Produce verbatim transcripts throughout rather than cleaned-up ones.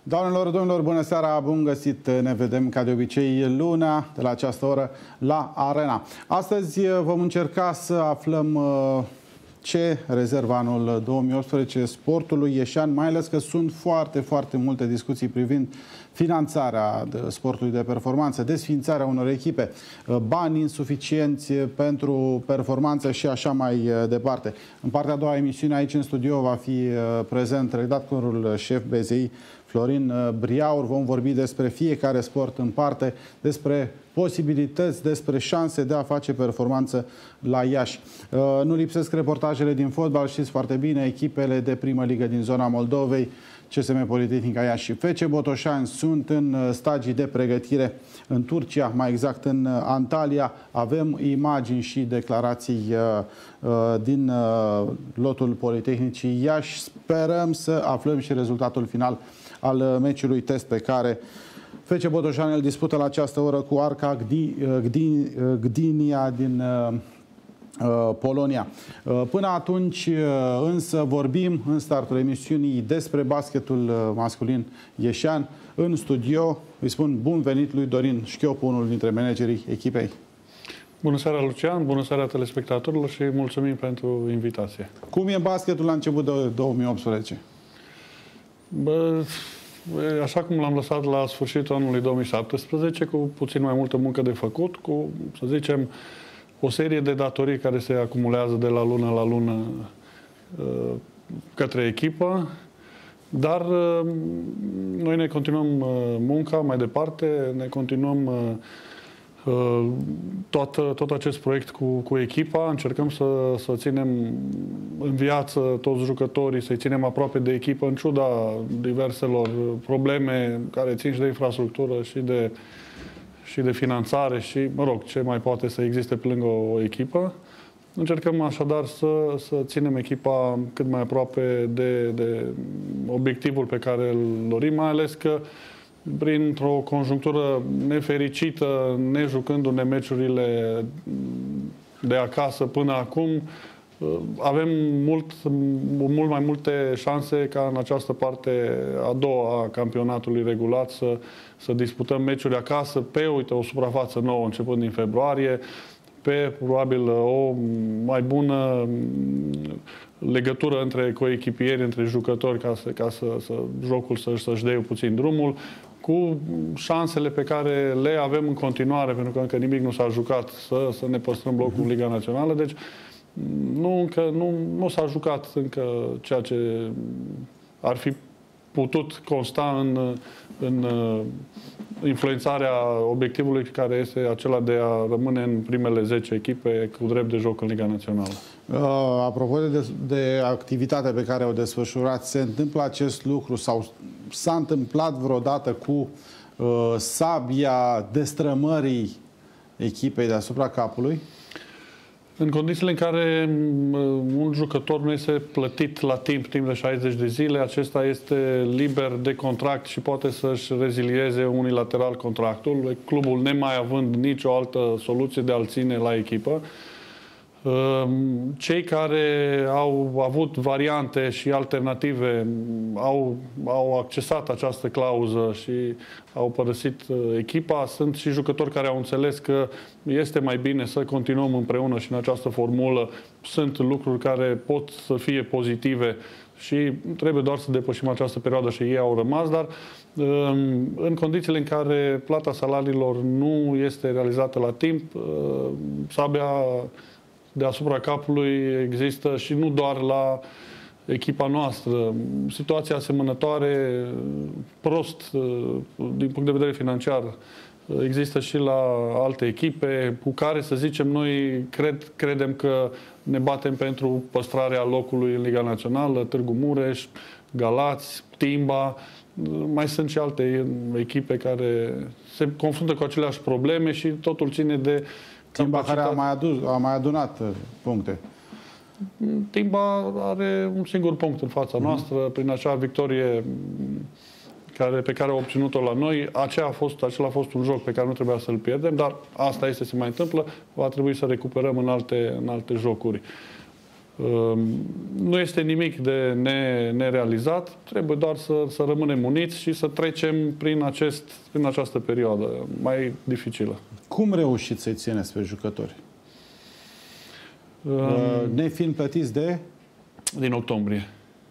Doamnelor, domnilor, bună seara, bun găsit! Ne vedem ca de obicei luna, de la această oră, la Arena. Astăzi vom încerca să aflăm ce rezervă anul două mii optsprezece sportului ieșean, mai ales că sunt foarte, foarte multe discuții privind finanțarea sportului de performanță, desființarea unor echipe, bani insuficienți pentru performanță și așa mai departe. În partea a doua emisiune, aici în studio, va fi prezent redactorul șef B Z I, Florin Briaur. Vom vorbi despre fiecare sport în parte, despre posibilități, despre șanse de a face performanță la Iași. Nu lipsesc reportajele din fotbal, știți foarte bine, echipele de primă ligă din zona Moldovei, C S M Politehnica Iași și F C Botoșani sunt în stagii de pregătire în Turcia, mai exact în Antalya. Avem imagini și declarații din lotul Politehnicii Iași. Sperăm să aflăm și rezultatul final al meciului test pe care F C Botoșani îl dispută la această oră cu Arca Gdynia din Polonia. Până atunci însă vorbim în startul emisiunii despre basketul masculin ieșean. În studio îi spun bun venit lui Dorin Șchiopu, unul dintre managerii echipei. Bună seara, Lucian, bună seara telespectatorilor și mulțumim pentru invitație. Cum e basketul la început de două mii optsprezece? Bă, așa cum l-am lăsat la sfârșitul anului două mii șaptesprezece, cu puțin mai multă muncă de făcut, cu, să zicem, o serie de datorii care se acumulează de la lună la lună către echipă, dar noi ne continuăm munca mai departe, ne continuăm tot, tot acest proiect cu, cu echipa, încercăm să, să ținem în viață toți jucătorii, să-i ținem aproape de echipă, în ciuda diverselor probleme care țin și de infrastructură și de și de finanțare și, mă rog, ce mai poate să existe pe lângă o, o echipă. Încercăm așadar să, să ținem echipa cât mai aproape de, de obiectivul pe care îl dorim, mai ales că printr-o conjunctură nefericită, nejucându-ne meciurile de acasă până acum, avem mult, mult mai multe șanse ca în această parte a doua a campionatului regulat să, să disputăm meciuri acasă pe, uite, o suprafață nouă începând din februarie, pe probabil o mai bună legătură între coechipieri, între jucători, ca să, ca să, să jocul să-și să dea puțin drumul, cu șansele pe care le avem în continuare, pentru că încă nimic nu s-a jucat, să, să ne păstrăm locul în Liga Națională. Deci nu, încă, nu, nu s-a jucat încă ceea ce ar fi putut consta în, în influențarea obiectivului care este acela de a rămâne în primele zece echipe cu drept de joc în Liga Națională. Uh, apropo de, de activitatea pe care o desfășurați, se întâmplă acest lucru sau s-a întâmplat vreodată cu uh, sabia destrămării echipei deasupra capului? În condițiile în care un jucător nu este plătit la timp, timp de șaizeci de zile, acesta este liber de contract și poate să-și rezilieze unilateral contractul, clubul nemai având nicio altă soluție de a-l ține la echipă. Cei care au avut variante și alternative au, au accesat această clauză și au părăsit echipa. Sunt și jucători care au înțeles că este mai bine să continuăm împreună și în această formulă. Sunt lucruri care pot să fie pozitive și trebuie doar să depășim această perioadă și ei au rămas, dar în condițiile în care plata salariilor nu este realizată la timp, sabia deasupra capului există și nu doar la echipa noastră. Situația asemănătoare, prost din punct de vedere financiar, există și la alte echipe cu care, să zicem, noi cred, credem că ne batem pentru păstrarea locului în Liga Națională, Târgu Mureș, Galați, Timba. Mai sunt și alte echipe care se confruntă cu aceleași probleme și totul ține de Timba care a mai, adus, a mai adunat puncte. Timba are un singur punct în fața noastră, mm-hmm. prin acea victorie care, pe care a obținut-o la noi. Aceea a fost, acela a fost un joc pe care nu trebuia să-l pierdem, dar asta este, se mai întâmplă. Va trebui să recuperăm în alte, în alte jocuri. Nu este nimic de ne, nerealizat, trebuie doar să, să rămânem uniți și să trecem prin, acest, prin această perioadă mai dificilă. Cum reușiți să-i țineți pe jucători? Um, Nefiind plătiți de? Din octombrie.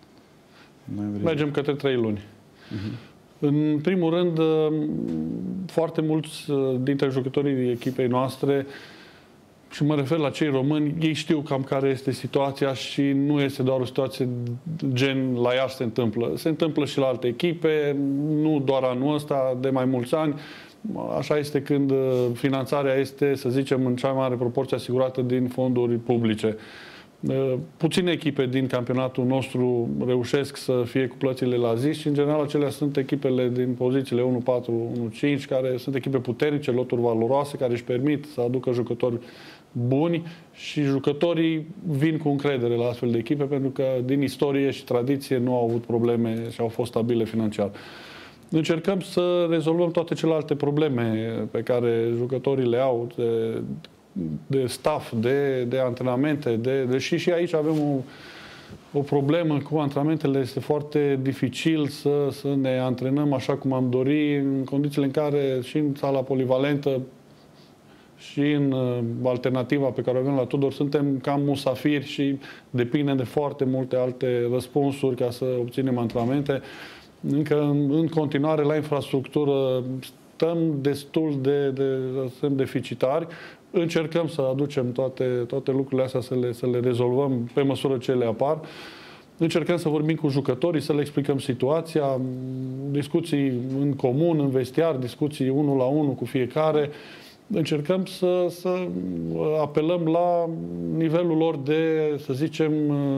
Mergem către trei luni. Uh-huh. În primul rând, foarte mulți dintre jucătorii echipei noastre, și mă refer la cei români, ei știu cam care este situația și nu este doar o situație gen la Iași se întâmplă. Se întâmplă și la alte echipe, nu doar anul ăsta, de mai mulți ani. Așa este când finanțarea este, să zicem, în cea mai mare proporție asigurată din fonduri publice. Puține echipe din campionatul nostru reușesc să fie cu plățile la zi și, în general, acelea sunt echipele din pozițiile unu patru, unu cinci, care sunt echipe puternice, loturi valoroase, care își permit să aducă jucători buni și jucătorii vin cu încredere la astfel de echipe pentru că, din istorie și tradiție, nu au avut probleme și au fost stabile financiar. Încercăm să rezolvăm toate celelalte probleme pe care jucătorii le au, de, de staff, de, de antrenamente, de, deși și aici avem o, o problemă cu antrenamentele. Este foarte dificil să, să ne antrenăm așa cum am dori, în condițiile în care și în sala polivalentă și în alternativa pe care o avem la Tudor suntem cam musafiri și depindem de foarte multe alte răspunsuri ca să obținem antrenamente. Încă în continuare la infrastructură stăm destul de, de, de deficitari. Încercăm să aducem toate, toate lucrurile astea, să le, să le rezolvăm pe măsură ce le apar. Încercăm să vorbim cu jucătorii, să le explicăm situația, discuții în comun, în vestiar, discuții unul la unul cu fiecare. Încercăm să, să apelăm la nivelul lor de, să zicem,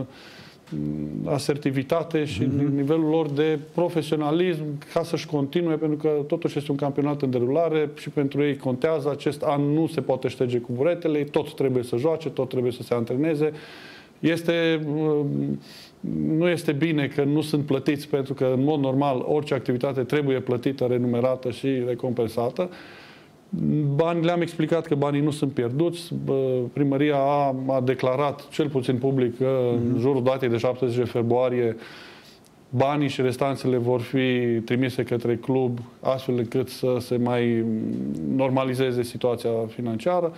asertivitate și mm-hmm. nivelul lor de profesionalism ca să-și continue, pentru că totuși este un campionat în derulare și pentru ei contează. Acest an nu se poate șterge cu buretele, tot trebuie să joace, tot trebuie să se antreneze. Este, nu este bine că nu sunt plătiți, pentru că în mod normal orice activitate trebuie plătită, renumerată și recompensată. Bani, le-am explicat că banii nu sunt pierduți. Primăria a, a declarat, cel puțin public, că uh-huh. în jurul datei de șaptesprezece februarie banii și restanțele vor fi trimise către club, astfel încât să se mai normalizeze situația financiară.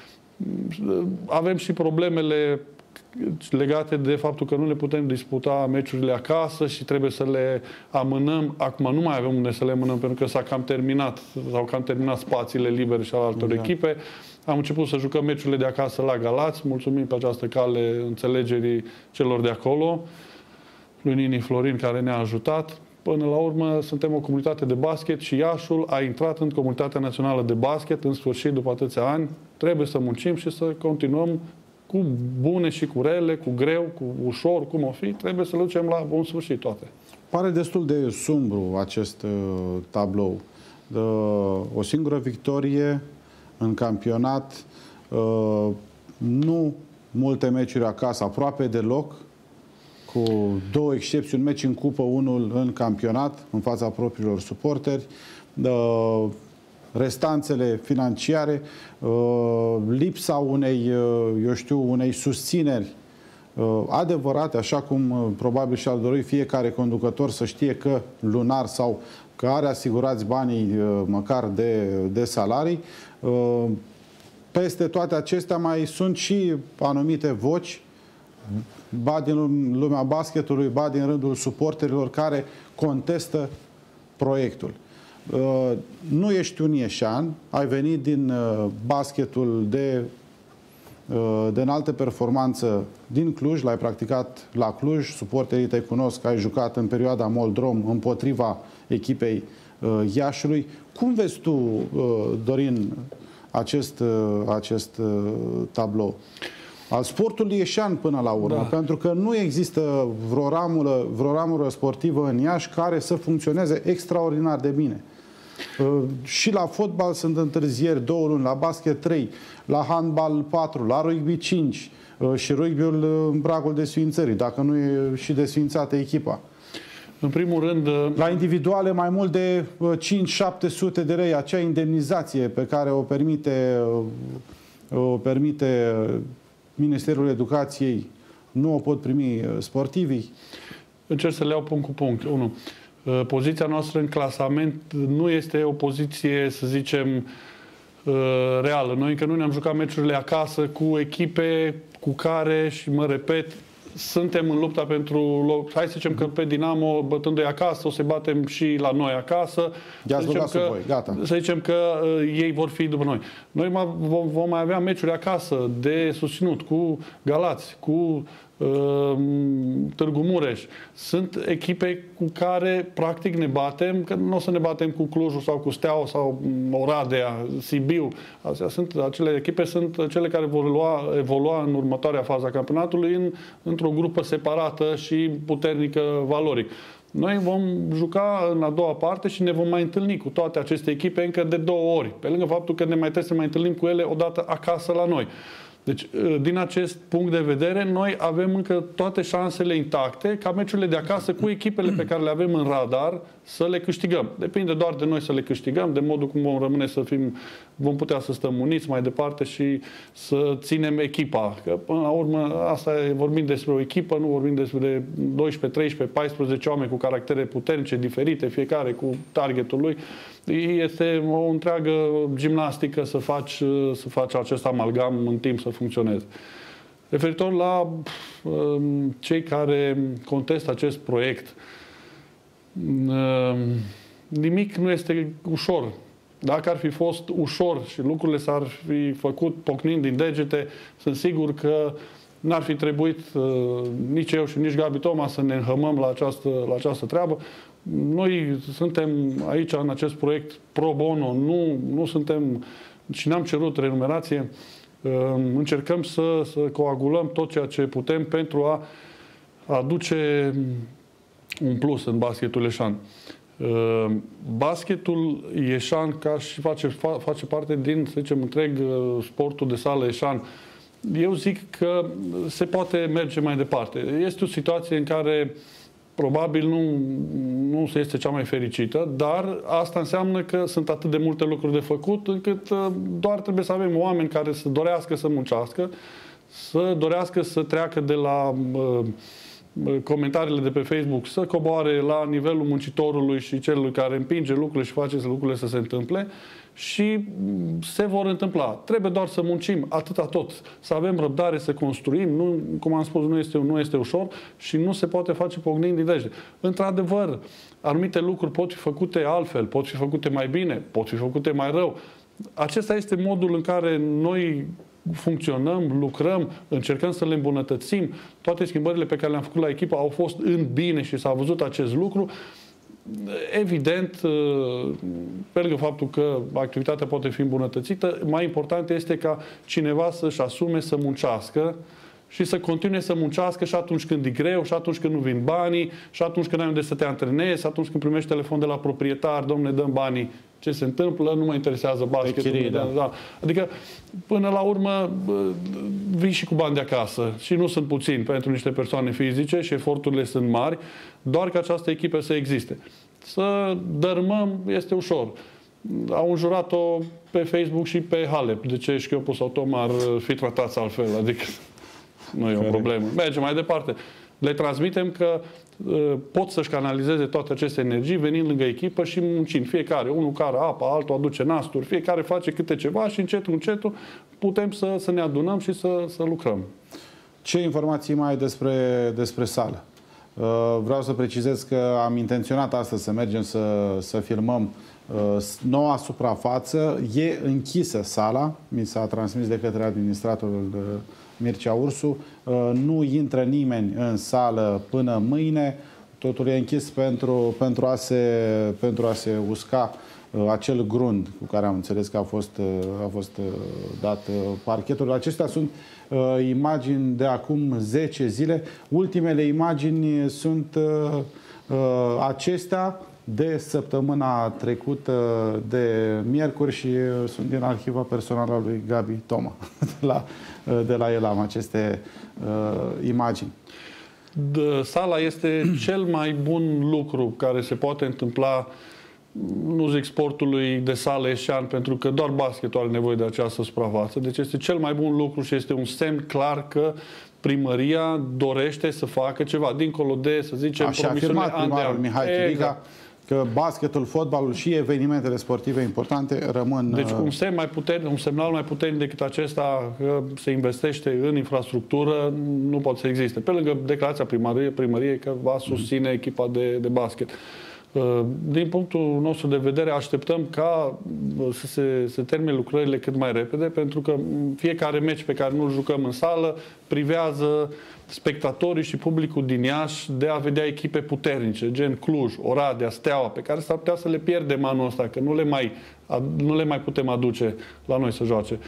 Avem și problemele legate de faptul că nu le putem disputa meciurile acasă și trebuie să le amânăm. Acum nu mai avem unde să le amânăm pentru că s-a cam terminat, s-au cam terminat spațiile libere și al altor exact. echipe. Am început să jucăm meciurile de acasă la Galați. Mulțumim pe această cale înțelegerii celor de acolo, lui Nini Florin, care ne-a ajutat. Până la urmă, suntem o comunitate de basket și Iașul a intrat în Comunitatea Națională de Basket, în sfârșit, după atâția ani. Trebuie să muncim și să continuăm cu bune și cu rele, cu greu, cu ușor, cum o fi, trebuie să le ducem la bun sfârșit toate. Pare destul de sumbru acest uh, tablou. Uh, o singură victorie în campionat, uh, nu multe meciuri acasă, aproape deloc, cu două excepții, un meci în cupă, unul în campionat, în fața propriilor suporteri, uh, restanțele financiare, lipsa unei, eu știu, unei susțineri adevărate, așa cum probabil și-ar dori fiecare conducător să știe că lunar sau că are asigurați banii măcar de, de salarii. Peste toate acestea mai sunt și anumite voci, ba din lumea basketului, ba din rândul suporterilor, care contestă proiectul. Uh, nu ești un ieșan, ai venit din uh, basketul de, uh, de înaltă performanță din Cluj, l-ai practicat la Cluj, suporterii te cunosc, ai jucat în perioada Moldrom împotriva echipei uh, Iașului. Cum vezi tu, uh, Dorin, acest, uh, acest uh, tablou? Al sportului ieșean până la urmă, da. Pentru că nu există vreo ramură, vreo ramură sportivă în Iași care să funcționeze extraordinar de bine. Uh, și la fotbal sunt întârzieri, două luni, la basket trei, la handbal patru, la rugby cinci uh, și rugby-ul în pragul desființării, dacă nu e și desființată echipa. În primul rând... Uh... La individuale mai mult de uh, cinci șapte sute de lei, acea indemnizație pe care o permite, uh, o permite uh, Ministerul Educației nu o pot primi sportivii? Încerc să le iau punct cu punct. Unu. Poziția noastră în clasament nu este o poziție, să zicem, reală. Noi încă nu ne-am jucat meciurile acasă cu echipe cu care, și mă repet, suntem în lupta pentru loc. Hai să zicem că pe Dinamo, bătându-i acasă, o să batem și la noi acasă. Să zicem, că, voi. Gata. să zicem că uh, ei vor fi după noi. Noi vom, vom mai avea meciuri acasă de susținut cu Galați, cu Târgu Mureș. Sunt echipe cu care practic ne batem, că nu o să ne batem cu Clujul sau cu Steaua sau Oradea, Sibiu. Astea sunt, acele echipe sunt cele care vor lua, evolua în următoarea fază a campionatului în, într-o grupă separată și puternică valoric. Noi vom juca în a doua parte și ne vom mai întâlni cu toate aceste echipe încă de două ori. Pe lângă faptul că ne mai trebuie să mai întâlnim cu ele odată acasă la noi. Deci, din acest punct de vedere, noi avem încă toate șansele intacte ca meciurile de acasă cu echipele pe care le avem în radar să le câștigăm. Depinde doar de noi să le câștigăm, de modul cum vom rămâne să fim, vom putea să stăm uniți mai departe și să ținem echipa. Că, până la urmă, asta e, vorbim despre o echipă, nu vorbim despre doisprezece, treisprezece, paisprezece oameni cu caractere puternice, diferite, fiecare cu targetul lui. Este o întreagă gimnastică să faci, să faci acest amalgam în timp să funcționeze. Referitor la cei care contestă acest proiect, nimic nu este ușor. Dacă ar fi fost ușor și lucrurile s-ar fi făcut pocnind din degete, sunt sigur că n-ar fi trebuit nici eu și nici Gabi Toma să ne înhămăm la această, la această treabă. Noi suntem aici în acest proiect pro bono, nu, nu suntem și n-am cerut remunerație. Încercăm să, să coagulăm tot ceea ce putem pentru a aduce un plus în basketul ieșan. Basketul ieșan ca și face, face parte din, să zicem, întreg sportul de sală ieșan. Eu zic că se poate merge mai departe. Este o situație în care probabil nu, nu se este cea mai fericită, dar asta înseamnă că sunt atât de multe lucruri de făcut, încât doar trebuie să avem oameni care să dorească să muncească, să dorească să treacă de la uh, comentariile de pe Facebook, să coboare la nivelul muncitorului și celui care împinge lucrurile și face lucrurile să se întâmple și se vor întâmpla. Trebuie doar să muncim, atâta tot. Să avem răbdare, să construim. Nu, cum am spus, nu este, nu este ușor și nu se poate face pocnind din degete. Într-adevăr, anumite lucruri pot fi făcute altfel, pot fi făcute mai bine, pot fi făcute mai rău. Acesta este modul în care noi funcționăm, lucrăm, încercăm să le îmbunătățim. Toate schimbările pe care le-am făcut la echipă au fost în bine și s-a văzut acest lucru. Evident, pe lângă faptul că activitatea poate fi îmbunătățită, mai important este ca cineva să-și asume să muncească și să continue să muncească și atunci când e greu, și atunci când nu vin banii, și atunci când ai unde să te antrenezi, și atunci când primești telefon de la proprietar, dom'le, dăm banii, ce se întâmplă, nu mă interesează basketul. Chirii, da. Da. Adică, până la urmă, vii și cu bani de acasă și nu sunt puțini pentru niște persoane fizice și eforturile sunt mari, doar că această echipă să existe. Să dărâmăm este ușor. Au înjurat-o pe Facebook și pe Halep. De ce Șchiopul sau Tom ar fi tratați altfel? Adică nu e o problemă. Mergem mai departe. Le transmitem că uh, pot să-și canalizeze toate aceste energii venind lângă echipă și muncind. Fiecare, unul care apă, altul aduce nasturi, fiecare face câte ceva și încetul, încetul putem să, să ne adunăm și să, să lucrăm. Ce informații mai ai despre, despre sală? Uh, vreau să precizez că am intenționat astăzi să mergem să, să filmăm uh, noua suprafață. E închisă sala, mi s-a transmis de către administratorul uh, Mircea Ursu. Nu intră nimeni în sală până mâine. Totul e închis pentru, pentru, a, se, pentru a se usca acel grund cu care am înțeles că a fost, a fost dat parchetul. Acestea sunt imagini de acum zece zile. Ultimele imagini sunt acestea de săptămâna trecută, de miercuri, și sunt din arhiva personală a lui Gabi Toma. De la, de la el am aceste uh, imagini. De, sala este cel mai bun lucru care se poate întâmpla, nu zic sportului de sală ieșean, pentru că doar basketul are nevoie de această suprafață. Deci este cel mai bun lucru și este un semn clar că primăria dorește să facă ceva, dincolo de, să zicem, Așa a afirmat primarul Mihai Chirica, exact, că basketul, fotbalul și evenimentele sportive importante rămân... Deci un semn mai puternic, un semnal mai puternic decât acesta că se investește în infrastructură nu poate să existe. Pe lângă declarația primăriei, primăriei că va susține echipa de, de basket. Din punctul nostru de vedere, așteptăm ca să se, se termine lucrările cât mai repede, pentru că fiecare meci pe care nu-l jucăm în sală privează spectatorii și publicul din Iași de a vedea echipe puternice, gen Cluj, Oradea, Steaua, pe care s-ar putea să le pierdem anul ăsta, că nu le mai, nu le mai putem aduce la noi să joace.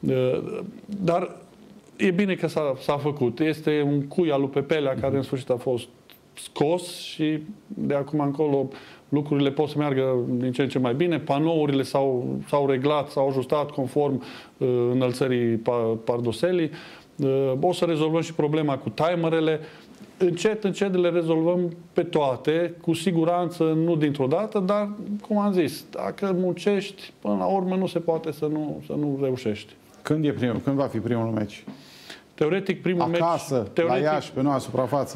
Dar e bine că s-a făcut. Este un cui al lui Pepelea care în sfârșit a fost scos și de acum încolo lucrurile pot să meargă din ce în ce mai bine. Panourile s-au, s-au reglat, s-au ajustat conform uh, înălțării pardoselii. Uh, o să rezolvăm și problema cu timerele. Încet, încet le rezolvăm pe toate, cu siguranță nu dintr-o dată, dar, cum am zis, dacă muncești, până la urmă nu se poate să nu, să nu reușești. Când, e primul, când va fi primul meci? Teoretic, primul meci... Acasă, teoretic, la Iași, pe noua suprafață.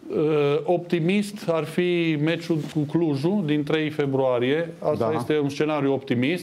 Optimist ar fi meciul cu Clujul din trei februarie. Asta da. Este un scenariu optimist.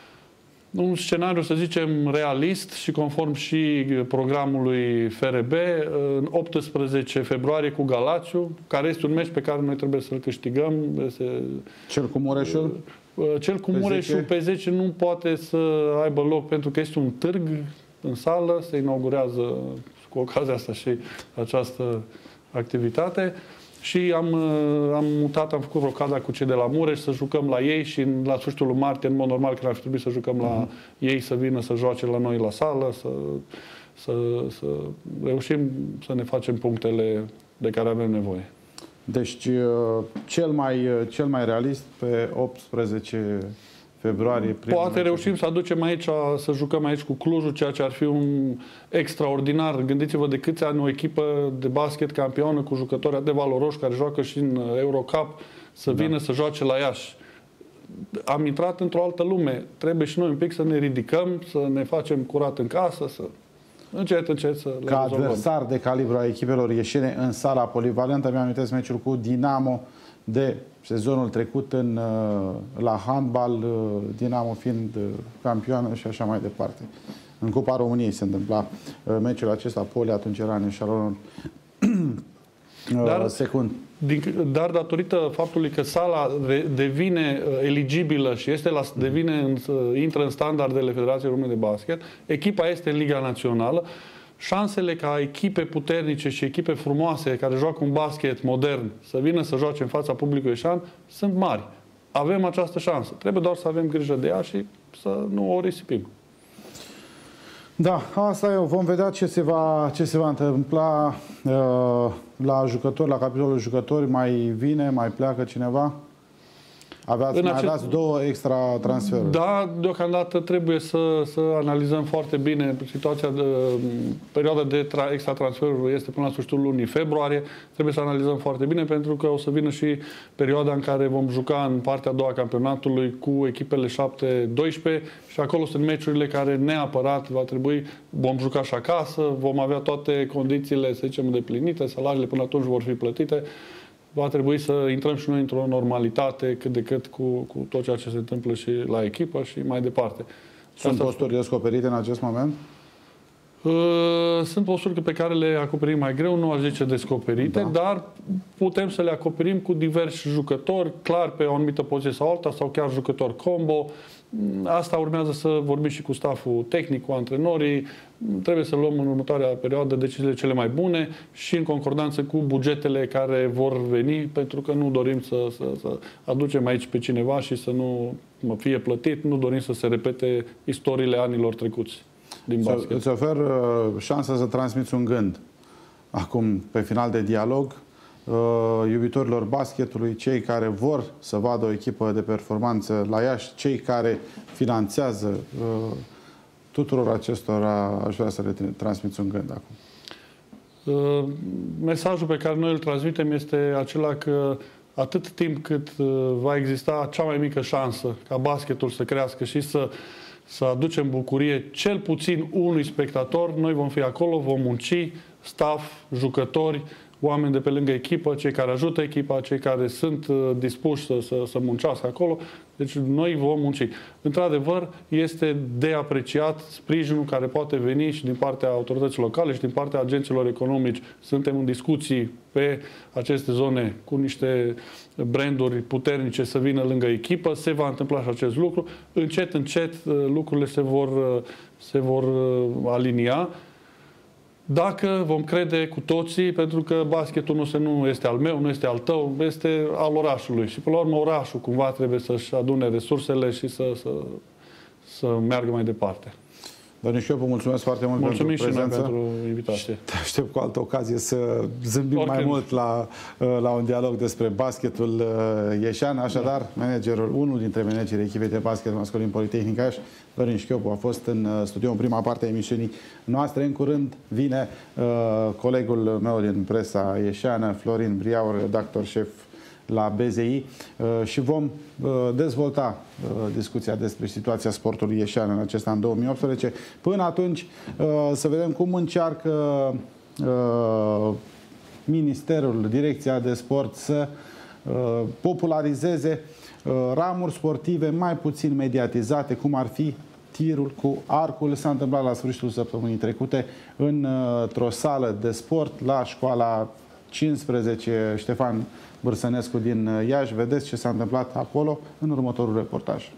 Un scenariu, să zicem, realist și conform și programului F R B, în optsprezece februarie cu Galațiu, care este un meci pe care noi trebuie să-l câștigăm. Este... Cel cu Mureșul? Cel cu Mureșul pe zece nu poate să aibă loc pentru că este un târg în sală, se inaugurează cu ocazia asta și această activitate și am, am mutat, am făcut rocada cu cei de la Mureș să jucăm la ei și în, la sfârșitul lui martie, în mod normal, când ar fi trebuit să jucăm la mm-hmm. ei, să vină să joace la noi la sală, să, să, să reușim să ne facem punctele de care avem nevoie. Deci, cel mai, cel mai realist pe optsprezece februarie. Poate reușim să aducem aici, să jucăm aici cu Clujul, ceea ce ar fi un extraordinar. Gândiți-vă de câți ani o echipă de basket campionă cu jucători atât de valoroși care joacă și în Eurocup să vină da. Să joace la Iași. Am intrat într-o altă lume. Trebuie și noi un pic să ne ridicăm, să ne facem curat în casă, să încet, încet să le Ca rezolvăm. adversar de calibru a echipelor ieșene în sala polivalentă, mi-am amintesc meciul cu Dinamo de sezonul trecut în, la handbal, Dinamo fiind campioană și așa mai departe. În Cupa României se întâmpla meciul acesta, Poli atunci era în eșalonul dar, secund. Din, dar datorită faptului că sala devine eligibilă și este la, devine în, intră în standardele Federației Române de Basket, echipa este în Liga Națională, șansele ca echipe puternice și echipe frumoase care joacă un basket modern să vină să joace în fața publicului ieșan sunt mari. Avem această șansă. Trebuie doar să avem grijă de ea și să nu o risipim. Da, asta e. Vom vedea ce se va, ce se va întâmpla uh, la jucători, la capitolul jucători. Mai vine, mai pleacă cineva? Aveați, mai acest... aveați două extra transferuri. Da, deocamdată trebuie să, să analizăm foarte bine situația de perioada de tra, extra transferuri este până la sfârșitul lunii februarie. Trebuie să analizăm foarte bine pentru că o să vină și perioada în care vom juca în partea a doua a campionatului cu echipele șapte doisprezece și acolo sunt meciurile care neapărat va trebui, vom juca și acasă, vom avea toate condițiile, să zicem, îndeplinite, salariile până atunci vor fi plătite. Va trebui să intrăm și noi într-o normalitate cât de cât cu, cu tot ceea ce se întâmplă și la echipă și mai departe. Sunt posturi descoperite în acest moment? Sunt posturi pe care le acoperim mai greu, nu aș zice descoperite, da. Dar putem să le acoperim cu diversi jucători, clar pe o anumită poziție sau alta, sau chiar jucători combo. Asta urmează să vorbim și cu staful tehnic, cu antrenorii. Trebuie să luăm în următoarea perioadă deciziile cele mai bune și în concordanță cu bugetele care vor veni, pentru că nu dorim să, să, să aducem aici pe cineva și să nu fie plătit, nu dorim să se repete istoriile anilor trecuți din basket. Îți ofer uh, șansa să transmiți un gând acum pe final de dialog uh, iubitorilor basketului, cei care vor să vadă o echipă de performanță la Iași, cei care finanțează uh, tuturor acestora, aș vrea să le transmiți un gând acum. Uh, mesajul pe care noi îl transmitem este acela că atât timp cât uh, va exista cea mai mică șansă ca basketul să crească și să să aducem bucurie cel puțin unui spectator, noi vom fi acolo, vom munci, staff, jucători, oameni de pe lângă echipă, cei care ajută echipa, cei care sunt dispuși să, să, să muncească acolo. Deci noi vom munci. Într-adevăr, este de apreciat sprijinul care poate veni și din partea autorităților locale și din partea agenților economici. Suntem în discuții pe aceste zone cu niște branduri puternice să vină lângă echipă. Se va întâmpla și acest lucru. Încet, încet lucrurile se vor, se vor alinia. Dacă vom crede cu toții, pentru că basketul nu, nu este al meu, nu este al tău, este al orașului. Și până la urmă orașul cumva trebuie să-și adune resursele și să, să, să meargă mai departe. Domnul Șopu, mulțumesc foarte mult Mulțumim pentru prezență. și noi pentru invitație. Te aștept cu altă ocazie să zâmbim Oricând. mai mult la, la un dialog despre basketul ieșean. Așadar, da. managerul, unul dintre managerii echipei de basket masculin Politehnica Iași, Florin Șchiopu, a fost în studio în prima parte a emisiunii noastre. În curând vine uh, colegul meu din presa ieșeană, Florin Briaur, redactor șef la B Z I, și vom dezvolta discuția despre situația sportului ieșean în acest an două mii optsprezece. Până atunci să vedem cum încearcă Ministerul, Direcția de Sport să popularizeze ramuri sportive mai puțin mediatizate, cum ar fi tirul cu arcul. S-a întâmplat la sfârșitul săptămânii trecute într-o sală de sport la școala cincisprezece Ștefan Bârsănescu din Iași. Vedeți ce s-a întâmplat acolo în următorul reportaj.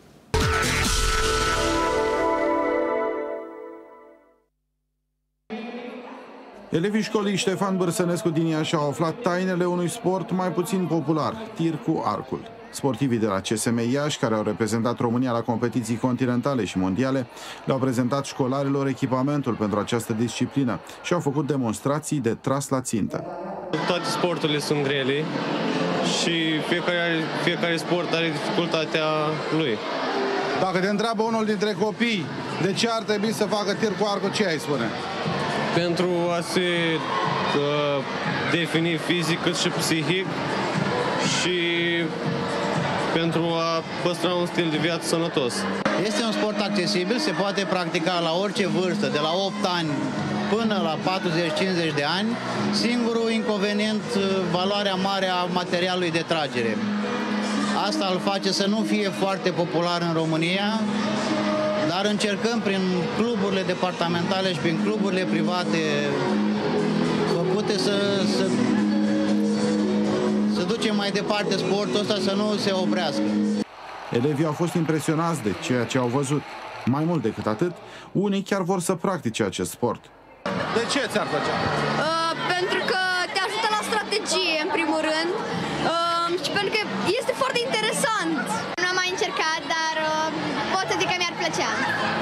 Elevii școlii Ștefan Bârsănescu din Iași au aflat tainele unui sport mai puțin popular, tir cu arcul. Sportivii de la C S M Iași, care au reprezentat România la competiții continentale și mondiale, le-au prezentat școlarilor echipamentul pentru această disciplină și au făcut demonstrații de tras la țintă. Toate sporturile sunt grele și fiecare, fiecare sport are dificultatea lui. Dacă te întreabă unul dintre copii de ce ar trebui să facă tir cu arcul, ce ai spune? Pentru a se uh, defini fizic cât și psihic și pentru a păstra un stil de viață sănătos. Este un sport accesibil, se poate practica la orice vârstă, de la opt ani până la patruzeci cincizeci de ani. Singurul inconvenient, valoarea mare a materialului de tragere. Asta îl face să nu fie foarte popular în România, dar încercăm prin cluburile departamentale și prin cluburile private făcute să, să, să ducem mai departe sportul ăsta, să nu se oprească. Elevii au fost impresionați de ceea ce au văzut. Mai mult decât atât, unii chiar vor să practice acest sport. De ce ți-ar plăcea? Uh, pentru că te ajută la strategie, în primul rând, uh, și pentru că este foarte interesant. Nu am mai încercat, dar uh, pot să zic că mi-ar plăcea.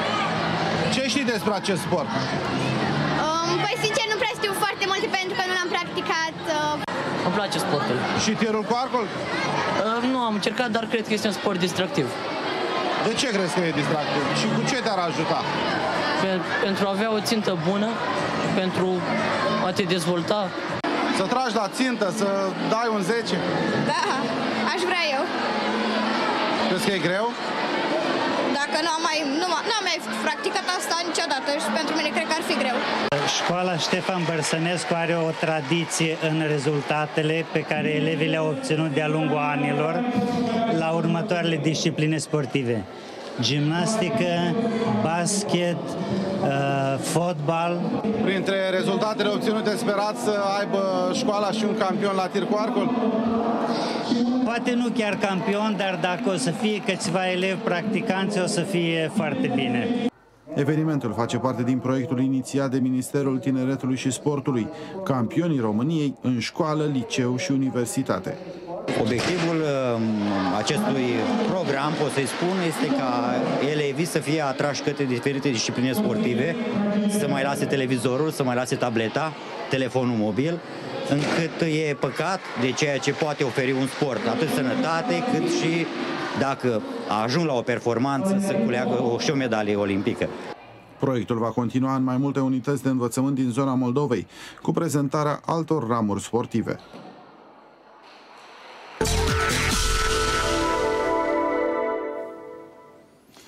Ce știi despre acest sport? Uh, păi, sincer, nu prea știu foarte multe pentru că nu l-am practicat. Uh. Îmi place sportul. Și tirul cu arcul? Uh, nu am încercat, dar cred că este un sport distractiv. De ce crezi că e distractiv? Și cu ce te-ar ajuta? Pe, pentru a avea o țintă bună, pentru a te dezvolta. Să tragi la țintă, să dai un zece? Da, aș vrea eu. Crezi că e greu? Dacă nu am mai, nu, nu am mai practicat asta niciodată și pentru mine cred că ar fi greu. Școala Ștefan Bârsănescu are o tradiție în rezultatele pe care elevii le-au obținut de-a lungul anilor la următoarele discipline sportive: gimnastică, basket, uh, fotbal. Printre rezultatele obținute, sperați să aibă școala și un campion la tir cu arcul? Poate nu chiar campion, dar dacă o să fie câțiva elevi practicanți, o să fie foarte bine. Evenimentul face parte din proiectul inițiat de Ministerul Tineretului și Sportului, Campionii României în școală, liceu și universitate. Obiectivul acestui program, pot să-i spun, este ca elevii să fie atrași către diferite discipline sportive, să mai lase televizorul, să mai lase tableta, telefonul mobil, încât e păcat de ceea ce poate oferi un sport, atât sănătate, cât și dacă ajung la o performanță să culeagă o, și o medalie olimpică. Proiectul va continua în mai multe unități de învățământ din zona Moldovei, cu prezentarea altor ramuri sportive.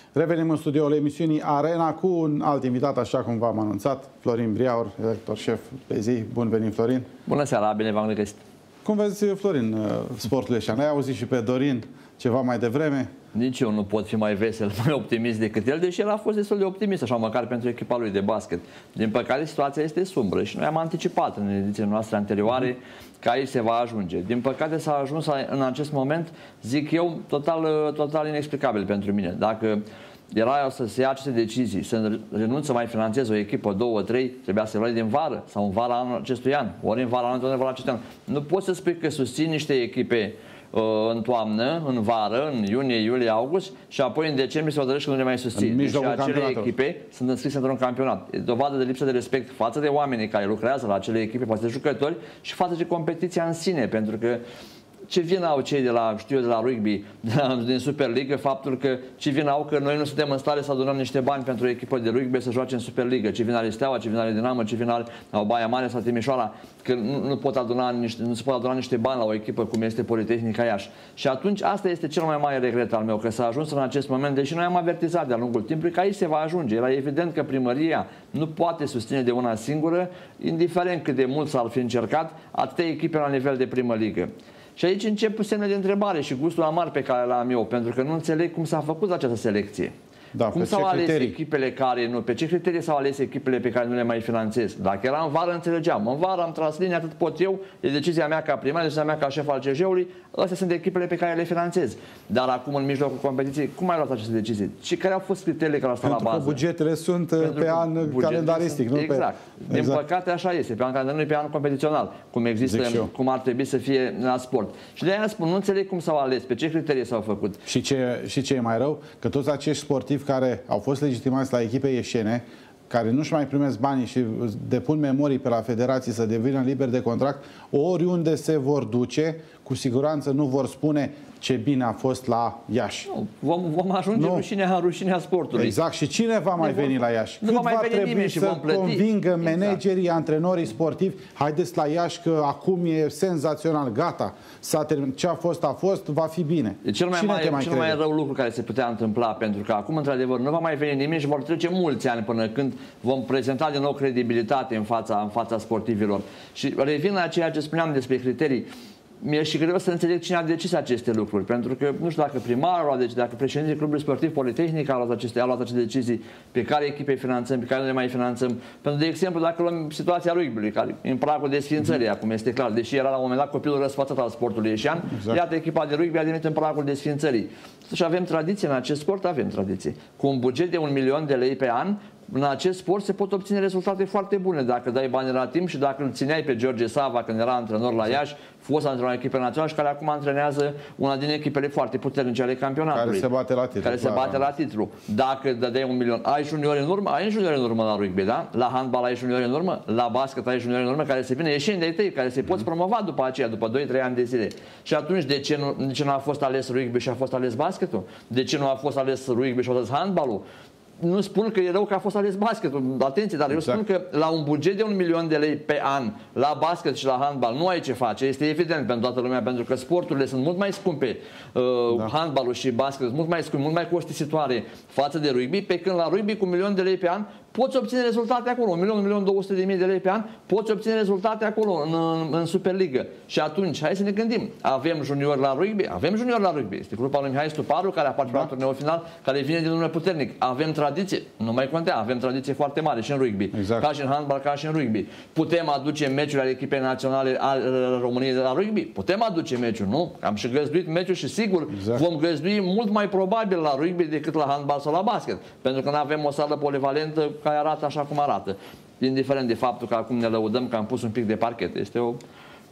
Revenim în studioul emisiunii Arena cu un alt invitat, așa cum v-am anunțat, Florin Briaur, redactor șef pe zi. Bun venit, Florin! Bună seara, bine v-am regăsit! Cum vezi, Florin, sportul ăștia? N-ai auzit și pe Dorin ceva mai devreme? Nici eu nu pot fi mai vesel, mai optimist decât el, deși el a fost destul de optimist, așa măcar pentru echipa lui de basket. Din păcate, situația este sumbră și noi am anticipat în edițiile noastre anterioare că aici se va ajunge. Din păcate s-a ajuns în acest moment, zic eu, total, total inexplicabil pentru mine. Dacă era să se ia aceste decizii, să renunț să mai finanțez o echipă, două, trei, trebuia să le din vară sau în vara anul acestui an, ori în vara anul, ori în vara acestui an. Nu poți să spui că susții niște echipe în toamnă, în vară, în iunie, iulie, august și apoi în decembrie se hotărăște că nu le mai susțin. Deci acele echipe sunt înscrise într-un campionat. E dovadă de lipsă de respect față de oamenii care lucrează la acele echipe, față de jucători și față de competiția în sine, pentru că ce vină au cei de la, știu eu, de la rugby, de la, din Superliga, faptul că ce vină au că noi nu suntem în stare să adunăm niște bani pentru o echipă de rugby să joace în Superliga, ce vină ale Steaua, ce vină ale Dinamo, ce vină ale Baia Mare sau Timișoara, că nu, nu, pot aduna niște, nu se pot aduna niște bani la o echipă cum este Politehnica Iași. Și atunci asta este cel mai mare regret al meu, că s-a ajuns în acest moment, deși noi am avertizat de-a lungul timpului că aici se va ajunge. Era evident că primăria nu poate susține de una singură, indiferent cât de mult s-ar fi încercat, atâtea echipe la nivel de primă ligă. Și aici încep semne de întrebare și gustul amar pe care l-am eu, pentru că nu înțeleg cum s-a făcut această selecție. Da, cum s-au ales criterii? echipele care nu, pe ce criterii s-au ales echipele pe care nu le mai finanțez? Dacă era în vară, înțelegeam. În vară am tras linia, atât pot eu, e decizia mea ca primar, decizia mea ca șef al C J-ului, astea sunt echipele pe care le finanțez. Dar acum, în mijlocul competiției, cum ai luat aceste decizii? Și care au fost criteriile care au stat la bază? Pentru că bugetele sunt Pentru pe an calendaristic, sunt, nu? Exact. Pe... Din păcate așa este, pe an calendaristic, nu pe an competițional, cum există, cum ar trebui să fie la sport. Și de aia spun, nu înțeleg cum s-au ales, pe ce criterii s-au făcut. Și ce, și ce e mai rău? Că toți acești sportivi care au fost legitimați la echipe ieșene, care nu-și mai primesc banii și depun memorii pe la federații să devină liberi de contract, oriunde se vor duce, cu siguranță nu vor spune ce bine a fost la Iași. Nu, vom, vom ajunge nu. rușinea în rușinea sportului. Exact. Și cine va mai veni la Iași? Nu Cât va mai va veni trebui nimeni și să vom plăti. convingă managerii, exact. antrenorii sportivi, haideți la Iași că acum e senzațional, gata, s-a terminat, ce a fost a fost, va fi bine. E cel mai, mai, mai, cel mai rău lucru care se putea întâmpla, pentru că acum, într-adevăr, nu va mai veni nimeni și vor trece mulți ani până când vom prezenta din nou credibilitate în fața, în fața sportivilor. Și revin la ceea ce spuneam despre criterii. Mi-e și greu să înțeleg cine a decis aceste lucruri, pentru că nu știu dacă primarul a decis, dacă președintele Clubului Sportiv Politehnica a luat aceste, a luat aceste decizii, pe care echipe finanțăm, pe care nu le mai finanțăm. Pentru de exemplu, dacă luăm situația rugby-ului, care în pragul desființării, mm-hmm. acum este clar, deși era la un moment dat copilul răsfățat al sportului ieșean, exact. Iată, echipa de rugby a devenit în pragul desființării. Și avem tradiție în acest sport, avem tradiție. Cu un buget de un milion de lei pe an, în acest sport se pot obține rezultate foarte bune dacă dai bani la timp și dacă îl țineai pe George Sava când era antrenor la Iași, fost antrenor la echipe naționale și care acum antrenează una din echipele foarte puternice ale campionatului. Care se bate la titlu. Care se bate la titlu. Dacă dădeai un milion, ai juniori în urmă, ai juniori în urmă la rugby, da? La handbal ai juniori în urmă, la basket ai juniori în urmă, care se vină ieșind de tăi, care se poți promova după aceea, după doi trei ani de zile. Și atunci de ce nu, de ce nu a fost ales rugby și a fost ales basketul? De ce nu a fost ales rugby și a fost handbalul? Nu spun că e rău că a fost ales basketul, atenție, dar exact. Eu spun că la un buget de un milion de lei pe an, la basket și la handbal, nu ai ce face, este evident pentru toată lumea, pentru că sporturile sunt mult mai scumpe, uh, da. handbalul și basket sunt mult mai scumpe, mult mai costisitoare față de rugby, pe când la rugby cu un milion de lei pe an poți obține rezultate acolo, un milion, un milion două sute de mii de lei pe an, poți obține rezultate acolo în, în, în Superliga. Și atunci, hai să ne gândim, avem juniori la rugby, avem juniori la rugby, este grupul lui Mihai Stuparu care a participat la da. turneul final, care vine din nume puternic. Avem tradiție, nu mai contea, avem tradiție foarte mare și în rugby, exact. Ca și în handbal, ca și în rugby. Putem aduce meciuri ale echipei naționale al României de la rugby? Putem aduce meciuri, nu? Am și găzduit meciuri și sigur exact. Vom găzdui mult mai probabil la rugby decât la handbal sau la basket, pentru că nu avem o sală polivalentă care arată așa cum arată. Indiferent de faptul că acum ne lăudăm că am pus un pic de parchet. Este o,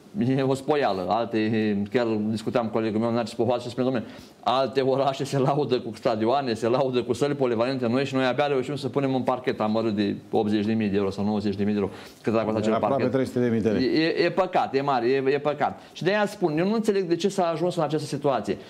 e o spoială. Alte, chiar discutam cu colegul meu, Narcis Pohoaț, și spune, domnule, alte orașe se laudă cu stadioane, se laudă cu săli polivalente noi și noi abia reușim să punem un parchet amărât de optzeci de mii de euro sau nouăzeci de mii de euro. Cât a costat acel parchet? Aproape trei sute de mii de lei. E, e păcat, e mare, e, e păcat. Și de aia spun, eu nu înțeleg de ce s-a ajuns în această situație.